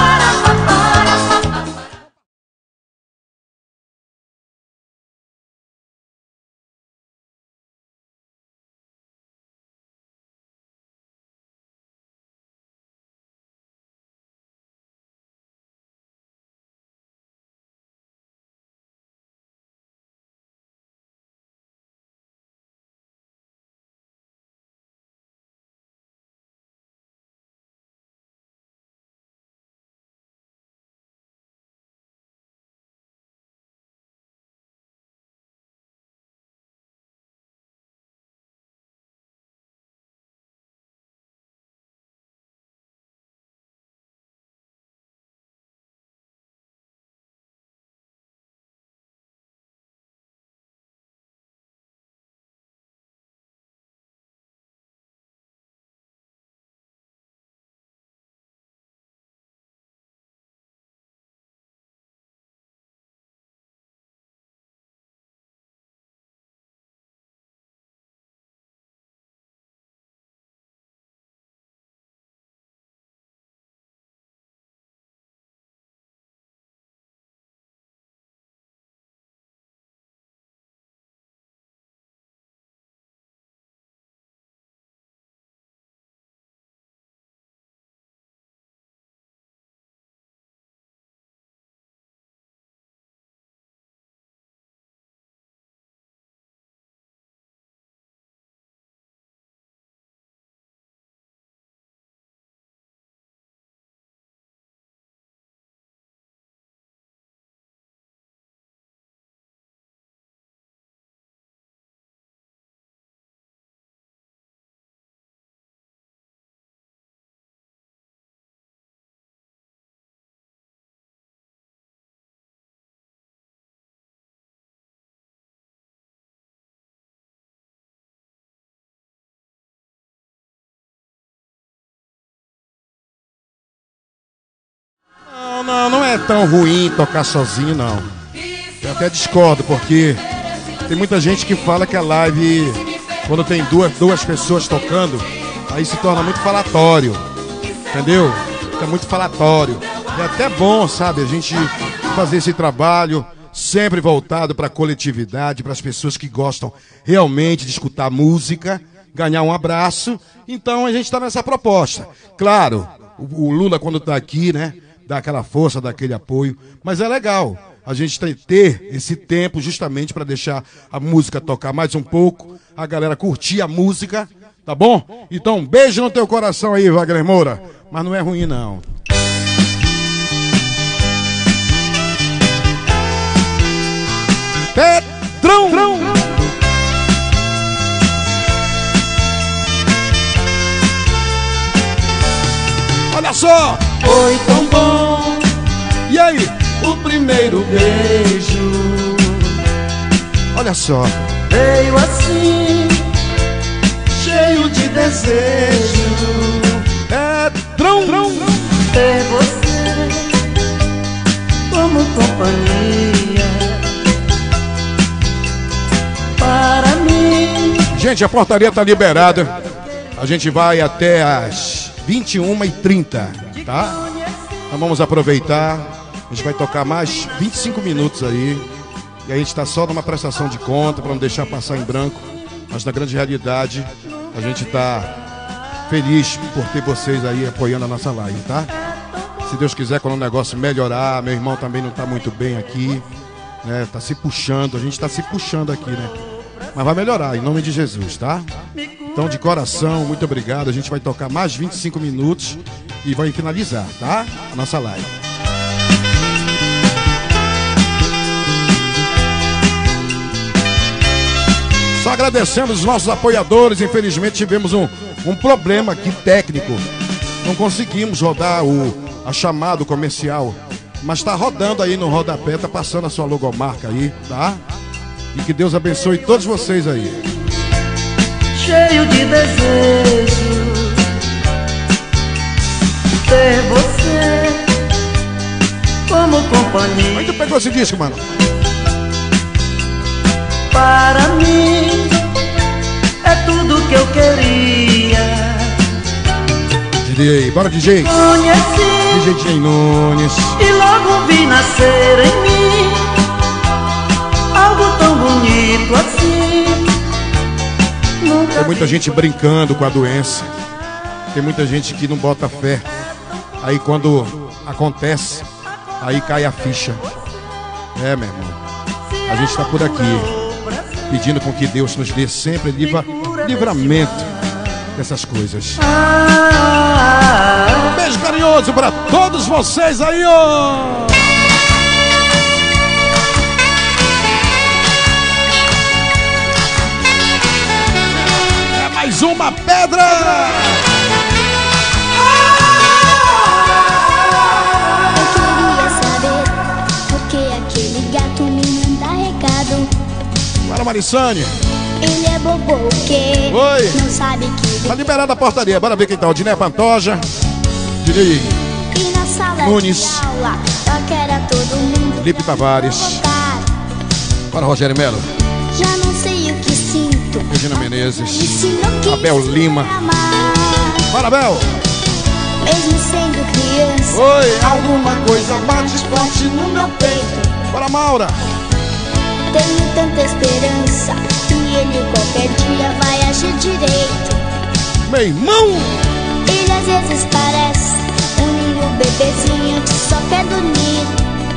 Não, não, não é tão ruim tocar sozinho, não. Eu até discordo, porque tem muita gente que fala que a live, quando tem duas, duas pessoas tocando, aí se torna muito falatório, entendeu? Fica muito falatório. É até bom, sabe, a gente fazer esse trabalho sempre voltado para a coletividade, para as pessoas que gostam realmente de escutar música, ganhar um abraço. Então a gente está nessa proposta. Claro, o, o Lula, quando está aqui, né, dá aquela força, dá aquele apoio, mas é legal a gente ter esse tempo justamente para deixar a música tocar mais um pouco, a galera curtir a música, tá bom? Então, um beijo no teu coração aí, Wagner Moura, mas não é ruim não. Pedrão! Pedrão. Olha só! Foi tão bom. E aí? O primeiro beijo. Olha só. Veio assim, cheio de desejo. Pedrão! Ter você como companhia para mim. Gente, a portaria tá liberada. A gente vai até as vinte e uma e trinta, tá? Então vamos aproveitar. A gente vai tocar mais vinte e cinco minutos aí. E a gente está só numa prestação de conta para não deixar passar em branco. Mas na grande realidade, a gente está feliz por ter vocês aí apoiando a nossa live, tá? Se Deus quiser, quando o negócio melhorar, meu irmão também não está muito bem aqui, né? Tá se puxando, a gente está se puxando aqui, né? Mas vai melhorar, em nome de Jesus, tá? Então, de coração, muito obrigado. A gente vai tocar mais vinte e cinco minutos e vai finalizar, tá? A nossa live. Só agradecendo os nossos apoiadores. Infelizmente tivemos um, um problema aqui técnico. Não conseguimos rodar o a chamada comercial. Mas tá rodando aí no rodapé, tá passando a sua logomarca aí, tá? E que Deus abençoe todos vocês aí. Cheio de desejo ter você como companhia. Aí tu pegou esse disco, mano? Para mim é tudo que eu queria. D J, bora D J. Conheci D J J Nunes. e logo vi nascer em mim algo tão bonito assim. Nunca Tem muita gente brincando com a doença. Tem muita gente que não bota fé. Aí quando acontece, aí cai a ficha. É, meu irmão. A gente está por aqui pedindo com que Deus nos dê sempre livra, livramento dessas coisas. Um beijo carinhoso para todos vocês aí, ó. É mais uma pedra. Para Marissane. Ele é bobo o quê? Oi. Não sabe que... Tá liberada a portaria. Bora ver quem tá. O Diné Pantoja. Direi. E na sala Nunes. de aula só quer todo mundo Felipe Tavares. provocar. Para Rogério Melo. Já não sei o que sinto. Regina Menezes. E se não quis Abel Lima. me amar, Para Abel. mesmo sendo criança, Oi. alguma coisa bate forte no meu peito. Para Maura. Tenho tanta esperança que ele qualquer dia vai agir direito. Meu irmão. Ele às vezes parece um lindo bebezinho que só quer dormir.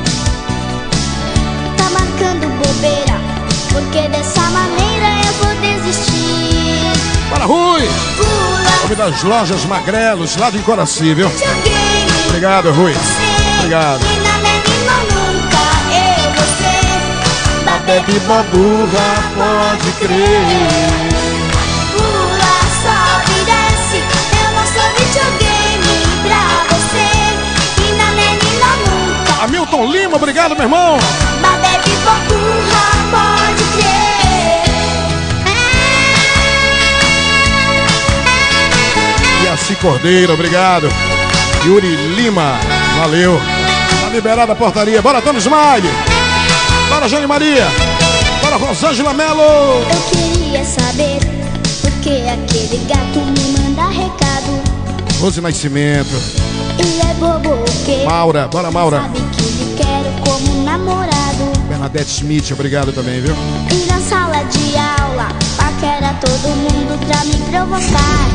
Tá marcando bobeira, porque dessa maneira eu vou desistir. Para Rui. Pula, Nome das lojas Magrelos, lá de Coraci, viu? videogame, Obrigado, Rui. você, Obrigado. e na menina nunca, eu, você. Bebe baburra, pode crer. Pula, sobe, desce, eu não sou videogame pra você. E na menina nunca, Hamilton Lima, obrigado, meu irmão. bebe baburra, pode crer. Yaci Cordeiro, obrigado. Yuri Lima, valeu. Tá liberada a portaria. Bora, Tony Smile. Bora, Jane Maria. Bora, Rosângela Melo. Eu queria saber por que aquele gato me manda recado. Rose Nascimento. Ele é bobo o quê? Maura, bora, Maura. Sabe que lhe quero como namorado. Bernadette Smith, obrigado também, viu? E na sala de aula paquera todo mundo pra me provocar.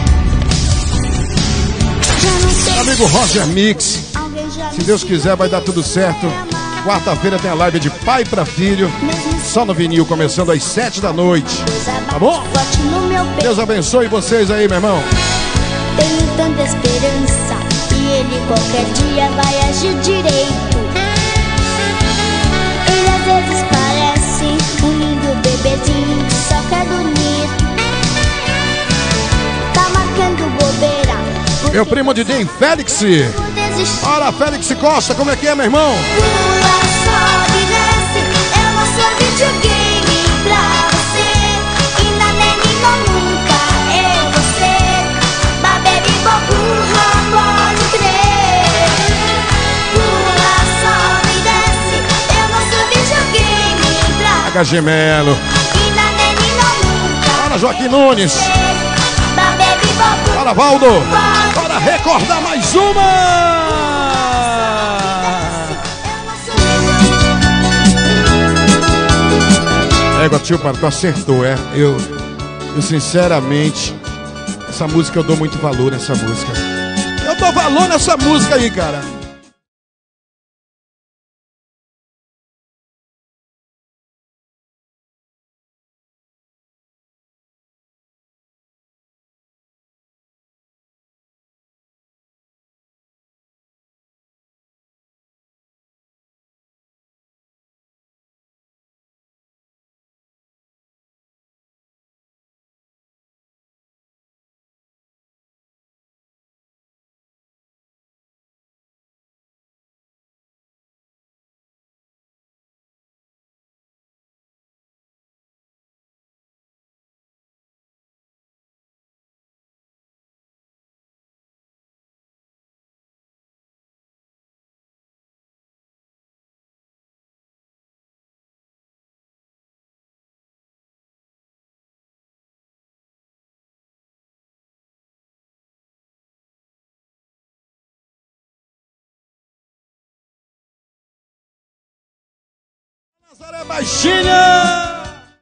Já não sei Amigo Roger Mix. alguém já Se me Deus quiser, vai dar ensinou tudo que certo. é amar. Quarta-feira tem a live de pai pra filho. Mesmo Só no vinil, começando às sete da noite. coisa Tá bom? bate forte no meu peito. Deus abençoe vocês aí, meu irmão. Tenho tanta esperança que ele qualquer dia vai agir direito. Ele às vezes parece um lindo bebezinho que só quer dormir. Tá marcando bobeira, porque Meu primo D J Félix. vou desistir. Ora, Félix Costa, como é que é, meu irmão? Pula, sobe, desce, eu não sou videogame pra você. E na menina nunca, eu, você. Baby, boburra, pode crer. Pula, sobe, desce, eu não sou videogame pra H G Melo. E na menina nunca, Bora, Joaquim Nunes. baby, boburra, Bora, Valdo. Bora recordar mais uma. Égua, tio, para tu acertou, é? Eu, eu sinceramente, essa música eu dou muito valor nessa música. Eu dou valor nessa música aí, cara. Nazaré Baixinha!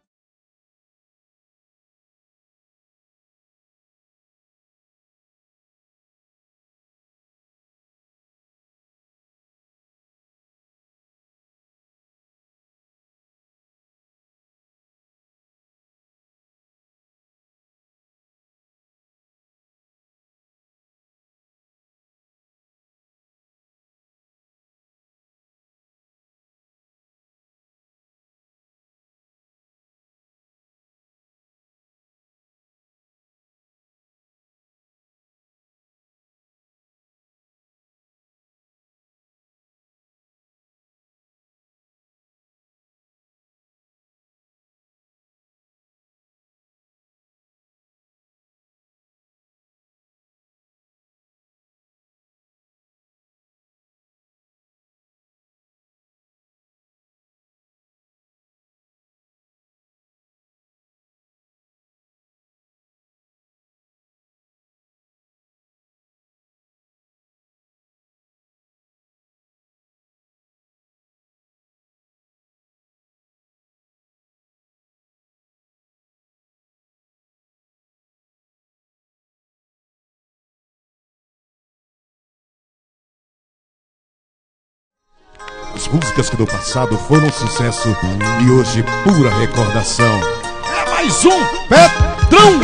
As músicas do passado foram um sucesso e hoje pura recordação. É mais um Petrão!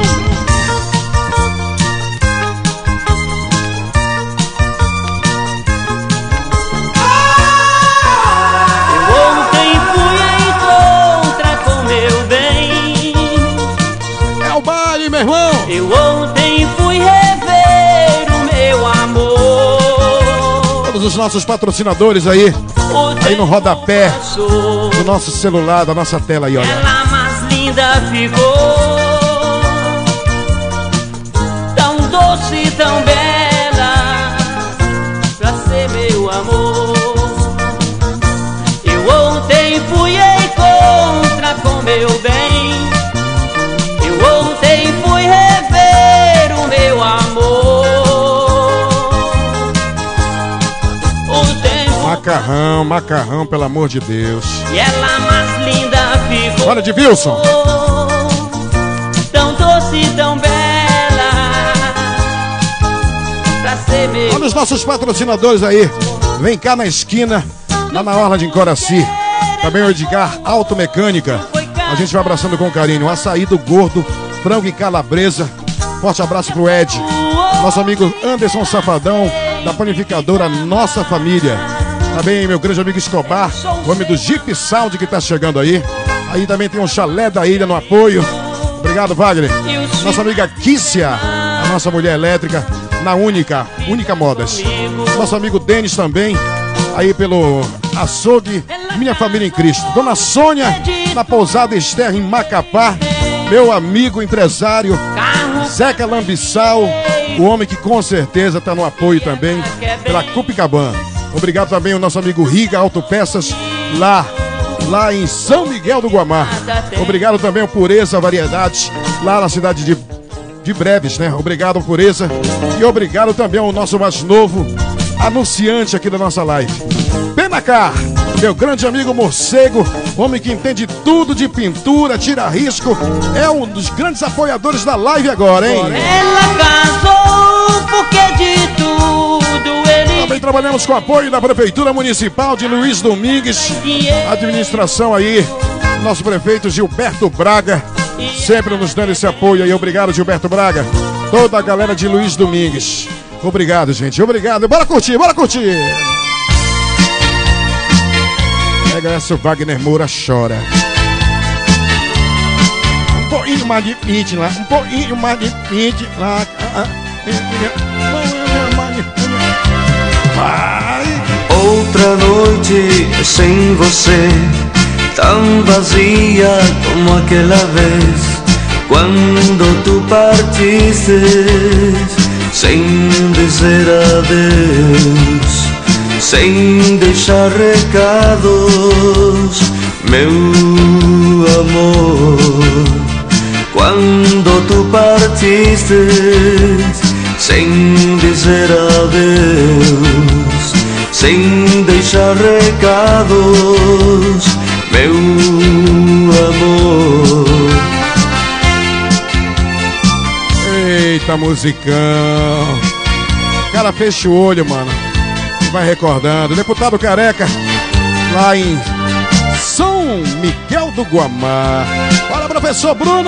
Eu ontem fui encontrar com meu bem. É o baile, meu irmão! Eu ontem fui rever o meu amor. Todos os nossos patrocinadores aí, aí no rodapé do nosso celular, da nossa tela aí, olha. Ela mais linda ficou, tão doce, tão bela, pra ser meu amor. Eu ontem fui encontrar com meu bem. Eu ontem fui rever o meu amor. Macarrão, macarrão, pelo amor de Deus. E ela mais linda ficou. Olha de Wilson. Tão doce, tão bela, pra ser meu. Olha os nossos patrocinadores aí. Vem cá na esquina, lá na Orla de Encoraci. Também o Edgar Automecânica. A gente vai abraçando com carinho. Açaí do Gordo, frango e calabresa. Forte abraço pro Ed. Nosso amigo Anderson Safadão, da panificadora Nossa Família. Também meu grande amigo Escobar, o homem do Jeep Sound que tá chegando aí. Aí também tem um Chalé da Ilha no apoio. Obrigado, Wagner. Nossa amiga Kícia, a nossa mulher elétrica, na Única, Única Modas. Nosso amigo Denis também, aí pelo açougue Minha Família em Cristo. Dona Sônia, na Pousada Esther em Macapá. Meu amigo empresário Zeca Lambiçal, o homem que com certeza tá no apoio também pela Copacabana. Obrigado também ao nosso amigo Riga Autopeças, lá, lá em São Miguel do Guamá. Obrigado também ao Pureza Variedades, lá na cidade de, de Breves, né? Obrigado, Pureza. E obrigado também ao nosso mais novo anunciante aqui da nossa live, Penacar, meu grande amigo Morcego, homem que entende tudo de pintura, tira risco, é um dos grandes apoiadores da live agora, hein? Ela casou porque de tudo ele... Também trabalhamos com apoio da Prefeitura Municipal de Luiz Domingues, administração aí, nosso prefeito Gilberto Braga, sempre nos dando esse apoio aí. Obrigado, Gilberto Braga, toda a galera de Luiz Domingues. Obrigado, gente, obrigado. Bora curtir, bora curtir. Pega essa, o Wagner Moura chora. Um pouquinho mais de pinte lá, um pouquinho mais de pinte lá. Vai. Outra noite sem você, tão vazia como aquela vez, quando tu partiste, sem dizer adeus, sem deixar recados, meu amor. Quando tu partiste, sem dizer adeus, sem deixar recados, meu amor. Eita, musicão. Cara, fecha o olho, mano. Vai recordando. Deputado Careca, lá em São Miguel do Guamá. Fala, professor Bruno!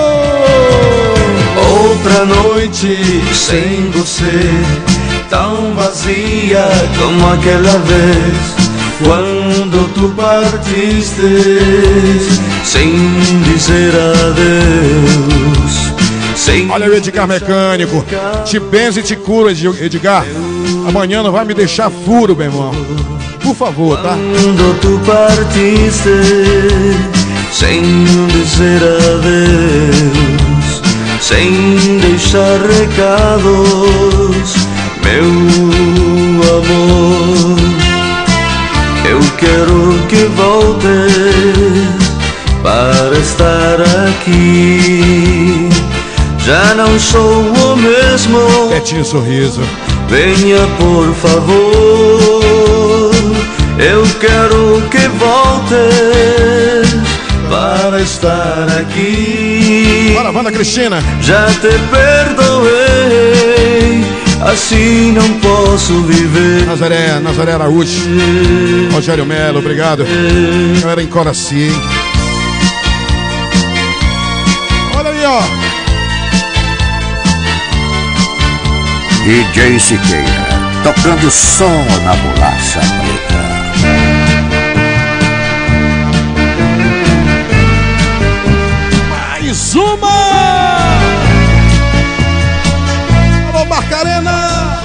Outra noite sem você, tão vazia como aquela vez, quando tu partiste, sem dizer adeus. Sem Olha o Edgar Mecânico. Te benzo e te curo, Edgar. Amanhã não vai me deixar furo, meu irmão. Por favor, tá? Quando tu partiste, sem dizer adeus, sem deixar recados, meu amor, eu quero que voltes para estar aqui. Já não sou o mesmo. Betinho Sorriso. Venha, por favor, eu quero que voltes para estar aqui. Bora, Wanda Cristina. Já te perdoei, assim não posso viver. Nazaré, Nazaré Araújo. Rogério Melo, obrigado. Galera em Coraci. Olha aí, ó. D J Siqueira, tocando só na bolacha preta. Mais uma! Alô, Barcarena!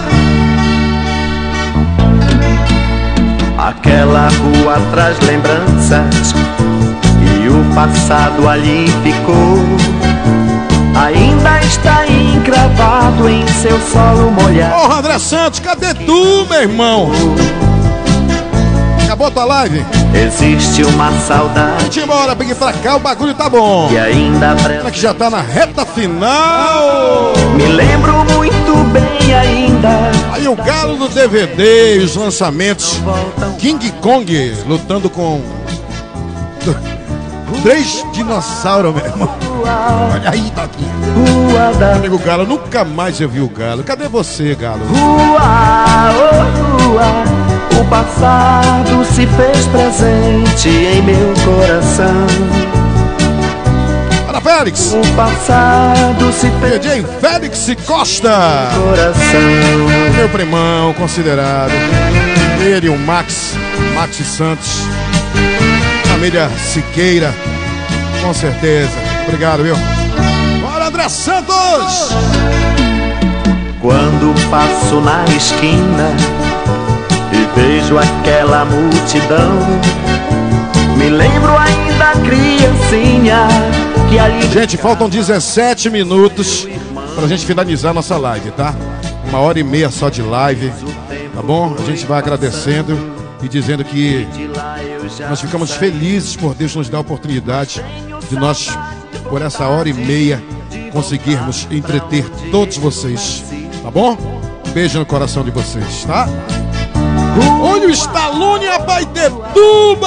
Aquela rua traz lembranças e o passado ali ficou. Ainda está encravado em seu solo molhado. Ô, André Santos, cadê tu, meu irmão? Acabou tua live? Existe uma saudade. Vamos embora, peguei pra cá, o bagulho tá bom. E ainda presta. Que já tá na reta final. Me lembro muito bem ainda. Aí o galo do D V D, os lançamentos. King Kong lutando com três dinossauros, meu irmão. Olha aí, Toquinha. Da... Amigo Galo, nunca mais eu vi o Galo. Cadê você, Galo? Rua, oh, rua, o passado se fez presente em meu coração. Para Félix. O passado se fez. D J Félix Costa. Coração. Meu primão considerado. Ele, o Max, Max Santos. Família Siqueira. Com certeza. Obrigado, viu? Bora, André Santos! Quando passo na esquina e vejo aquela multidão, me lembro ainda criancinha que ali... Gente, faltam dezessete minutos pra gente finalizar nossa live, tá? Uma hora e meia só de live, tá bom? A gente vai agradecendo e dizendo que nós ficamos felizes por Deus nos dar a oportunidade de nós, por essa hora e meia, conseguirmos entreter todos vocês, tá bom? Um beijo no coração de vocês, tá? Olha o Stallone Abaetetuba!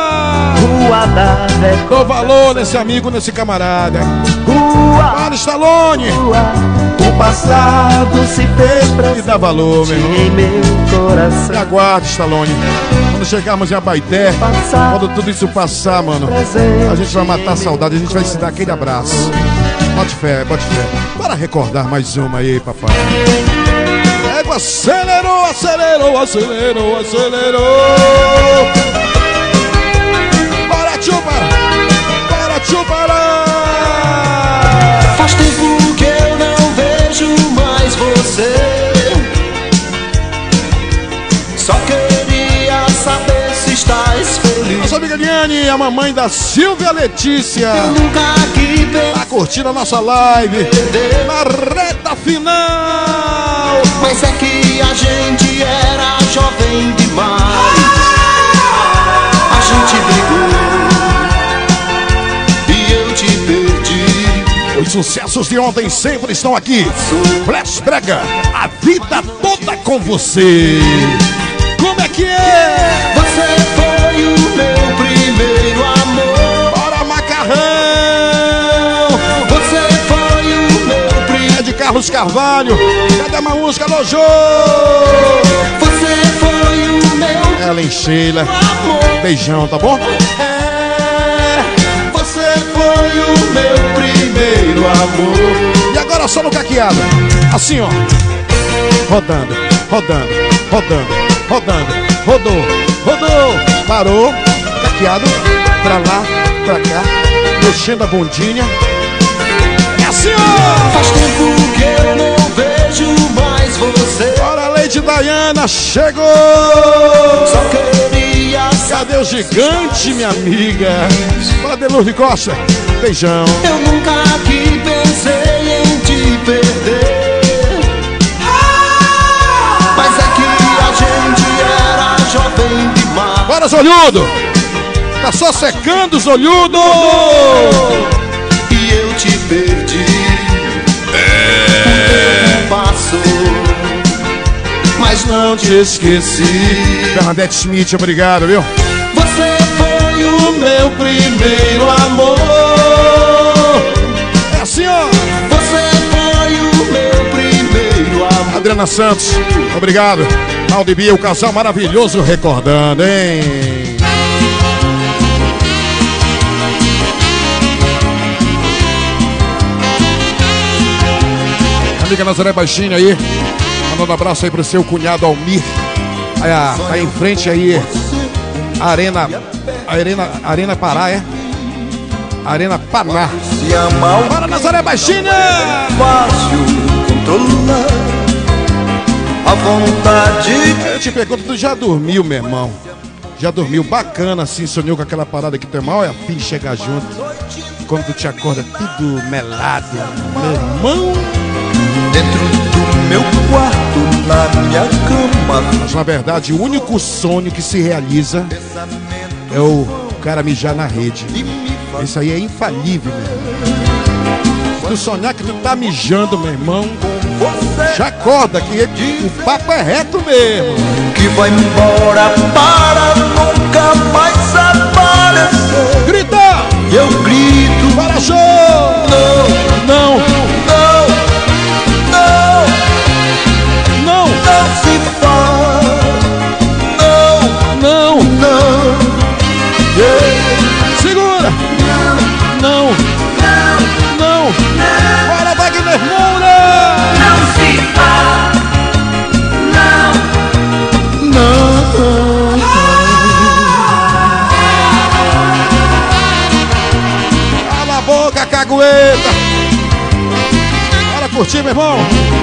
Dou valor nesse amigo, nesse camarada. Fala, Stallone! O passado se fez pra me dá valor, meu irmão. Em meu coração. Me aguarde, Stallone. Quando chegarmos em Abaeté, quando tudo isso passar, mano, a gente vai matar a saudade, a gente vai se dar aquele abraço. Bote fé, bote fé. Bora recordar mais uma aí, papai. Égua, acelerou, acelerou, acelerou, acelerou. Bora, chupa! Bora, chupa! Faz tempo que eu não vejo mais você. Só queria saber se estás feliz. Nossa amiga Liane, a mamãe da Silvia Letícia. Eu nunca quis ver. Tá curtindo a nossa live na reta final. Mas é que a gente era jovem demais. A gente brigou e eu te perdi. Os sucessos de ontem sempre estão aqui. Flash Brega, a vida toda com você. Como é que é? Você foi o meu primeiro Carlos Carvalho. Cadê uma música, Alô, Jô? Você foi o meu Ellen Sheila. Beijão, tá bom? É, você foi o meu primeiro amor. E agora só no caqueado. Assim, ó. Rodando, rodando, rodando, rodando. Rodou, rodou. Parou. Caqueado. Pra lá, pra cá. Mexendo a bundinha. É assim, ó. Faz tempo que eu não vejo mais você. Bora, Lady Diana, chegou. Só queria Cadê o gigante, minha amiga? Bora, Delurve Costa. Beijão. Eu nunca que pensei em te perder. Mas é que a gente era jovem demais. Bora, Zolhudo. Tá só secando, Zolhudo. E eu te perdi. É. O tempo passou, mas não te esqueci. Bernadette Schmidt, obrigado, viu? Você foi o meu primeiro amor. É assim, ó. Você foi o meu primeiro amor. Adriana Santos, obrigado. Aldo e Bia, o casal maravilhoso recordando, hein? Amiga Nazaré Baixinho aí, mandando um abraço aí pro seu cunhado Almir. Aí, a, aí em frente aí, a Arena, a Arena, Arena Pará, é? Arena Paná. Bora, Nazaré Baixinho! Fácil controlar a vontade. Eu te pergunto, tu já dormiu, meu irmão? Já dormiu bacana assim, sonhou com aquela parada que tu é mal, é a fim de chegar junto. Quando tu te acorda tudo melado, meu irmão. Dentro do meu quarto, na minha cama. Mas na verdade, o único sonho que se realiza é o cara mijar na rede. Isso aí é infalível, meu irmão. Se tu sonhar que tu tá mijando, meu irmão, já acorda que o papo é reto mesmo. Que vai embora para nunca mais aparecer. Grita! E eu grito para show! Não, não, não, não, não, não se faz. Não, não, não. Yeah. Segura! Não, não, não, não. Bora, Wagner Moura! Não se faz. Não, não. Cala a boca, cagueta! Bora curtir, meu irmão!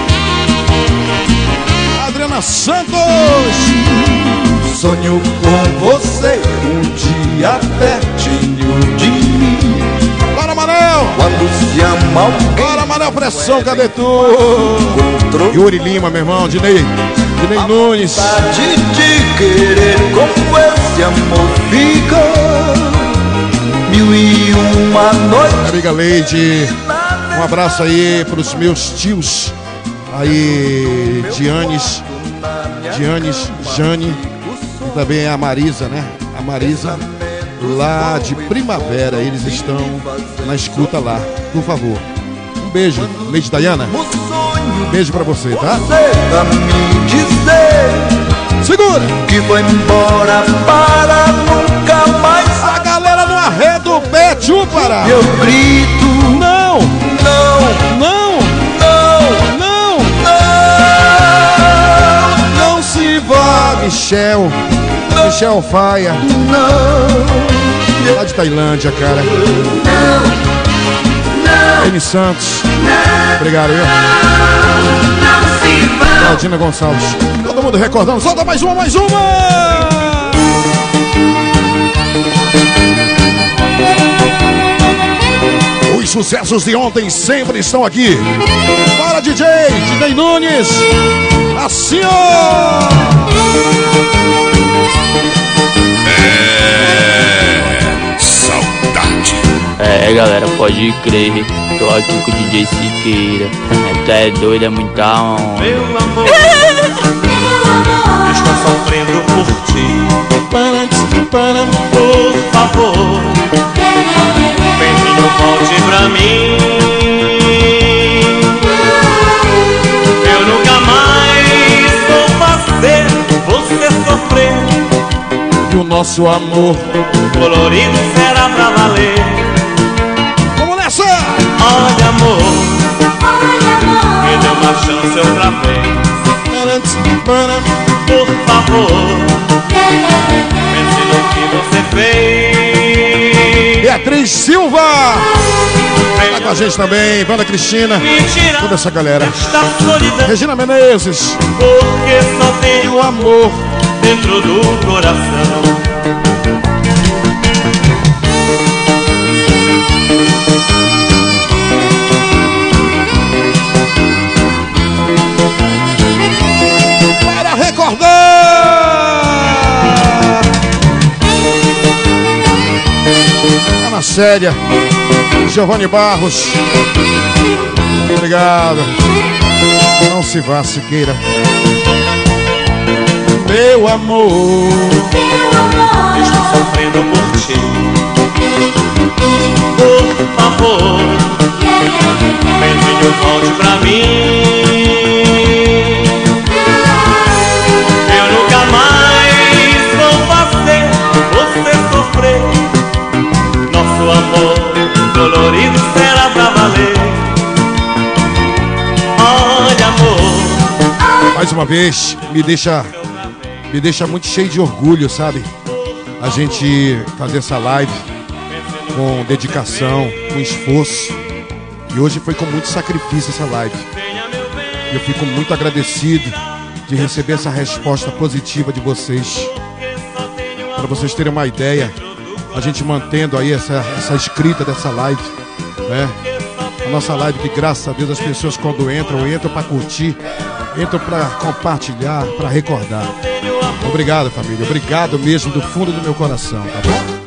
Adriana Santos! Sonho com você um dia pertinho de mim. Bora, Manel! Quando se ama alguém. Bora, Manel, pressão, cadê tu? Yuri Lima, meu irmão, Dinei, Dinei Nunes. De te querer como esse amor fica. Mil e uma noite. Amiga Leide, um abraço aí pros meus tios. Aí, Dianes, Dianes, Jane. E também a Marisa, né? A Marisa, lá de Primavera, eles estão na escuta lá, por favor. Um beijo, Lady Diana. Um beijo pra você, tá? Você me dizer segura! Que foi embora para nunca mais. A galera no arredo do pé, Tchupara! Eu grito não, não, não, não, não, não, não se vá, Michel. Michel Faia. Não. Lá de Tailândia, cara. não, não. N Santos. Não. Obrigado, viu? Não se vá. Claudina Gonçalves. Todo mundo recordando. Solta mais uma, mais uma! Os sucessos de ontem sempre estão aqui. Bora, D J! D J Nunes! Assim, ó! É... Saudade. É, galera, pode crer. Tô aqui com o D J Siqueira. Tu é doido, é muita onda. Meu amor, estou sofrendo por ti. Por favor, vem, não volte pra mim. E o nosso amor colorido será pra valer. Vamos nessa! Olha amor, olha amor, me dê uma chance outra vez. Por favor, pense no que você fez. Beatriz Silva tá com a gente também, Wanda Cristina, toda essa galera. Regina Menezes, porque só tem o amor dentro do coração. Para recordar Ana Célia, Giovanni Barros, obrigado. Não se vá, Siqueira. Meu amor, meu amor, estou sofrendo por ti. Por favor, beijinho, volte pra mim. Eu nunca mais vou fazer você sofrer. Nosso amor colorido será pra valer. Olha amor, mais uma vez, me deixa Me deixa muito cheio de orgulho, sabe? A gente fazer essa live com dedicação, com esforço. E hoje foi com muito sacrifício essa live. E eu fico muito agradecido de receber essa resposta positiva de vocês. Para vocês terem uma ideia, a gente mantendo aí essa, essa escrita dessa live, né? A nossa live que, graças a Deus, as pessoas quando entram, entram para curtir, entram para compartilhar, para recordar. Obrigado, família. Obrigado mesmo do fundo do meu coração, tá bom?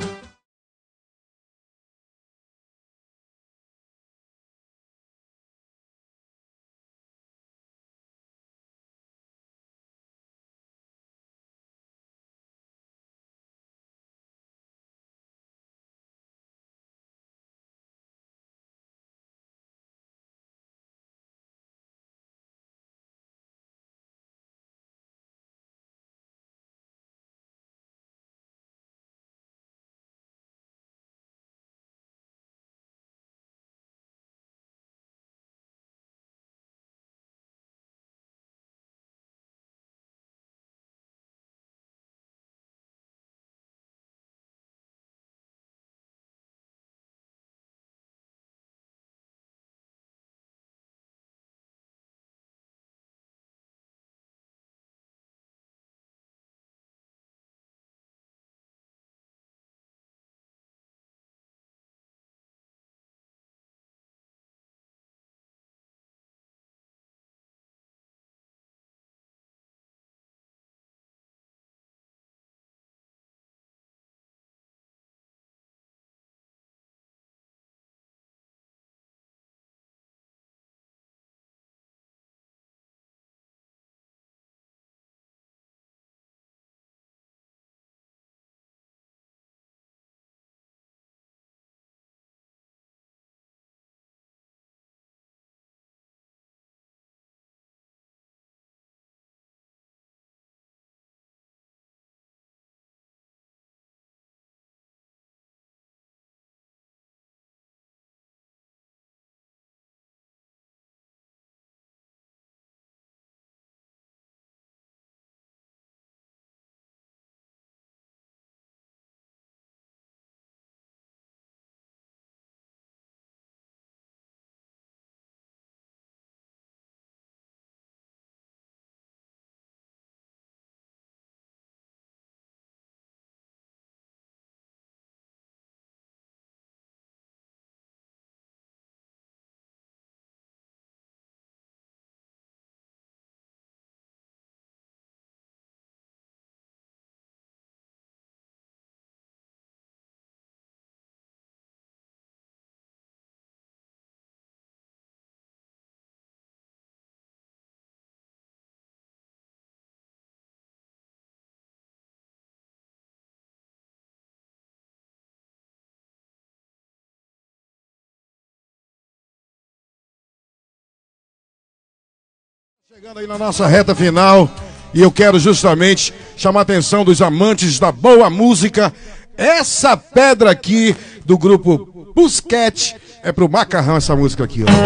Chegando aí na nossa reta final, e eu quero justamente chamar a atenção dos amantes da boa música. Essa pedra aqui do grupo Busquete é pro Macarrão, essa música aqui, ó.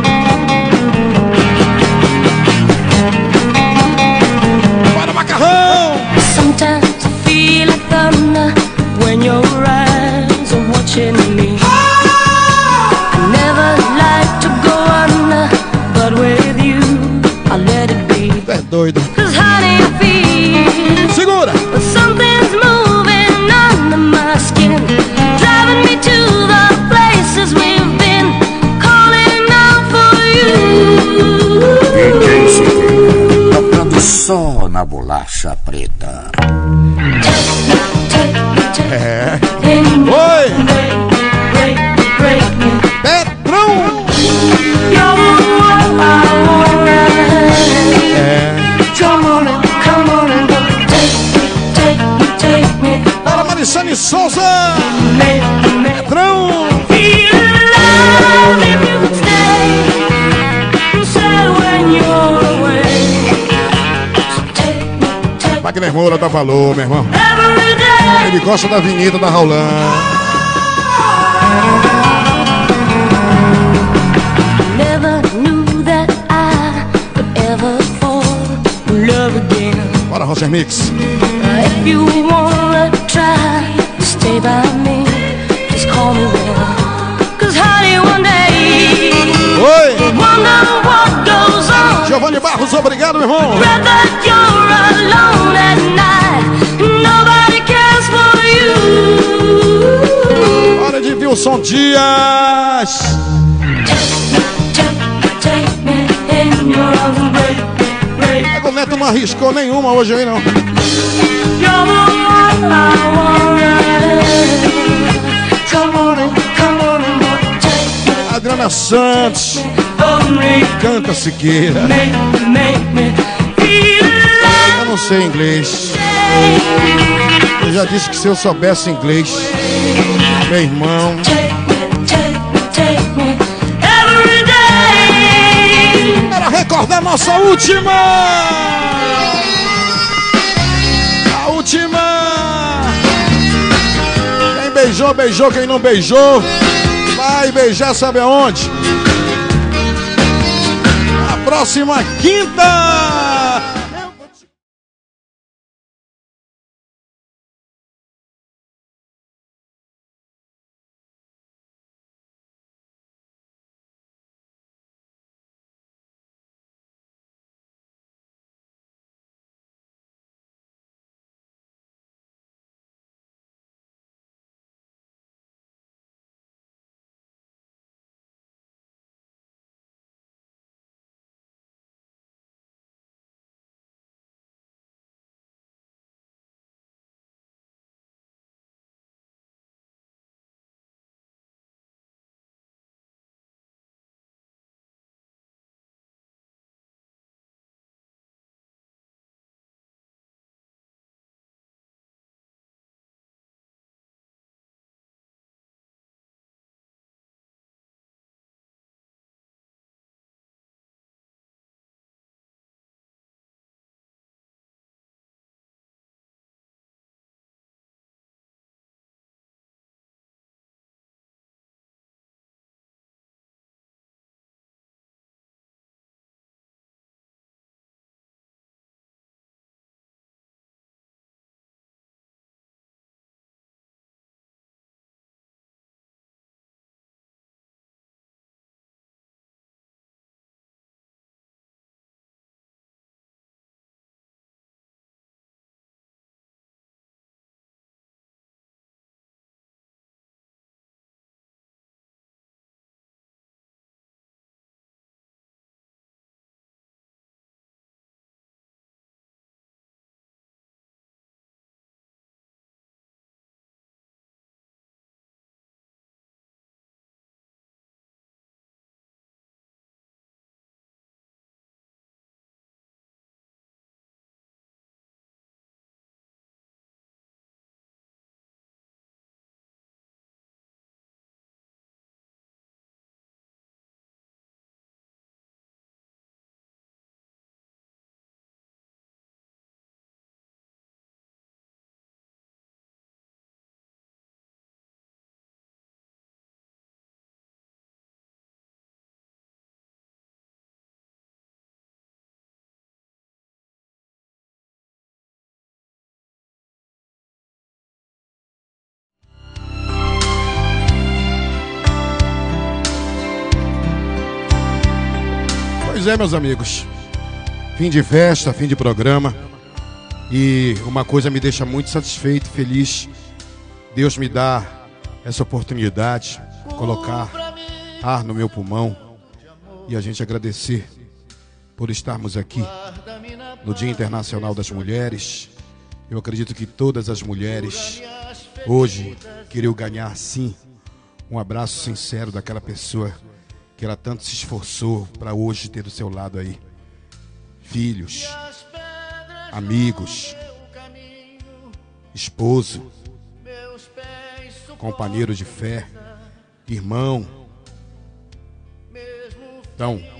Bora, Macarrão! Sometimes I feel like thunder when your eyes are watching me. I never like to go under, but with you I let it be. É doido. Cause honey, I feel segura. Something's moving under my skin, driving me to the places we've been, calling out for you. D J Siqueira, tocando só na bolacha preta. É. Oi! Petrão! É. Para Marissane Souza! Petrão! Wagner Moura dá valor, meu irmão. Ele gosta da avenida da Raulã. Bora, Roger Mix. If you wanna try to stay by me, just call me then. Cause honey, one day Oi! wonder what goes on. Giovanni Barros, obrigado, meu irmão. Rather you're alone at night, nobody cares for you. Hora de Wilson Dias. Take me in your arms, break, break. O Neto não arriscou nenhuma hoje aí, não. You're the one I want. Come on, come on, take me. Adriana Santos. Canta Siqueira. Eu não sei inglês. Eu já disse que se eu soubesse inglês, meu irmão. Para recordar nossa última. A última. Quem beijou, beijou. Quem não beijou, vai beijar, sabe aonde? A próxima quinta. Pois é, meus amigos. Fim de festa, fim de programa. E uma coisa me deixa muito satisfeito, feliz. Deus me dá essa oportunidade, colocar ar no meu pulmão e a gente agradecer por estarmos aqui no Dia Internacional das Mulheres. Eu acredito que todas as mulheres hoje queriam ganhar, sim, um abraço sincero daquela pessoa que ela tanto se esforçou para hoje ter do seu lado aí. Filhos, amigos, esposo, companheiro de fé, irmão. Então,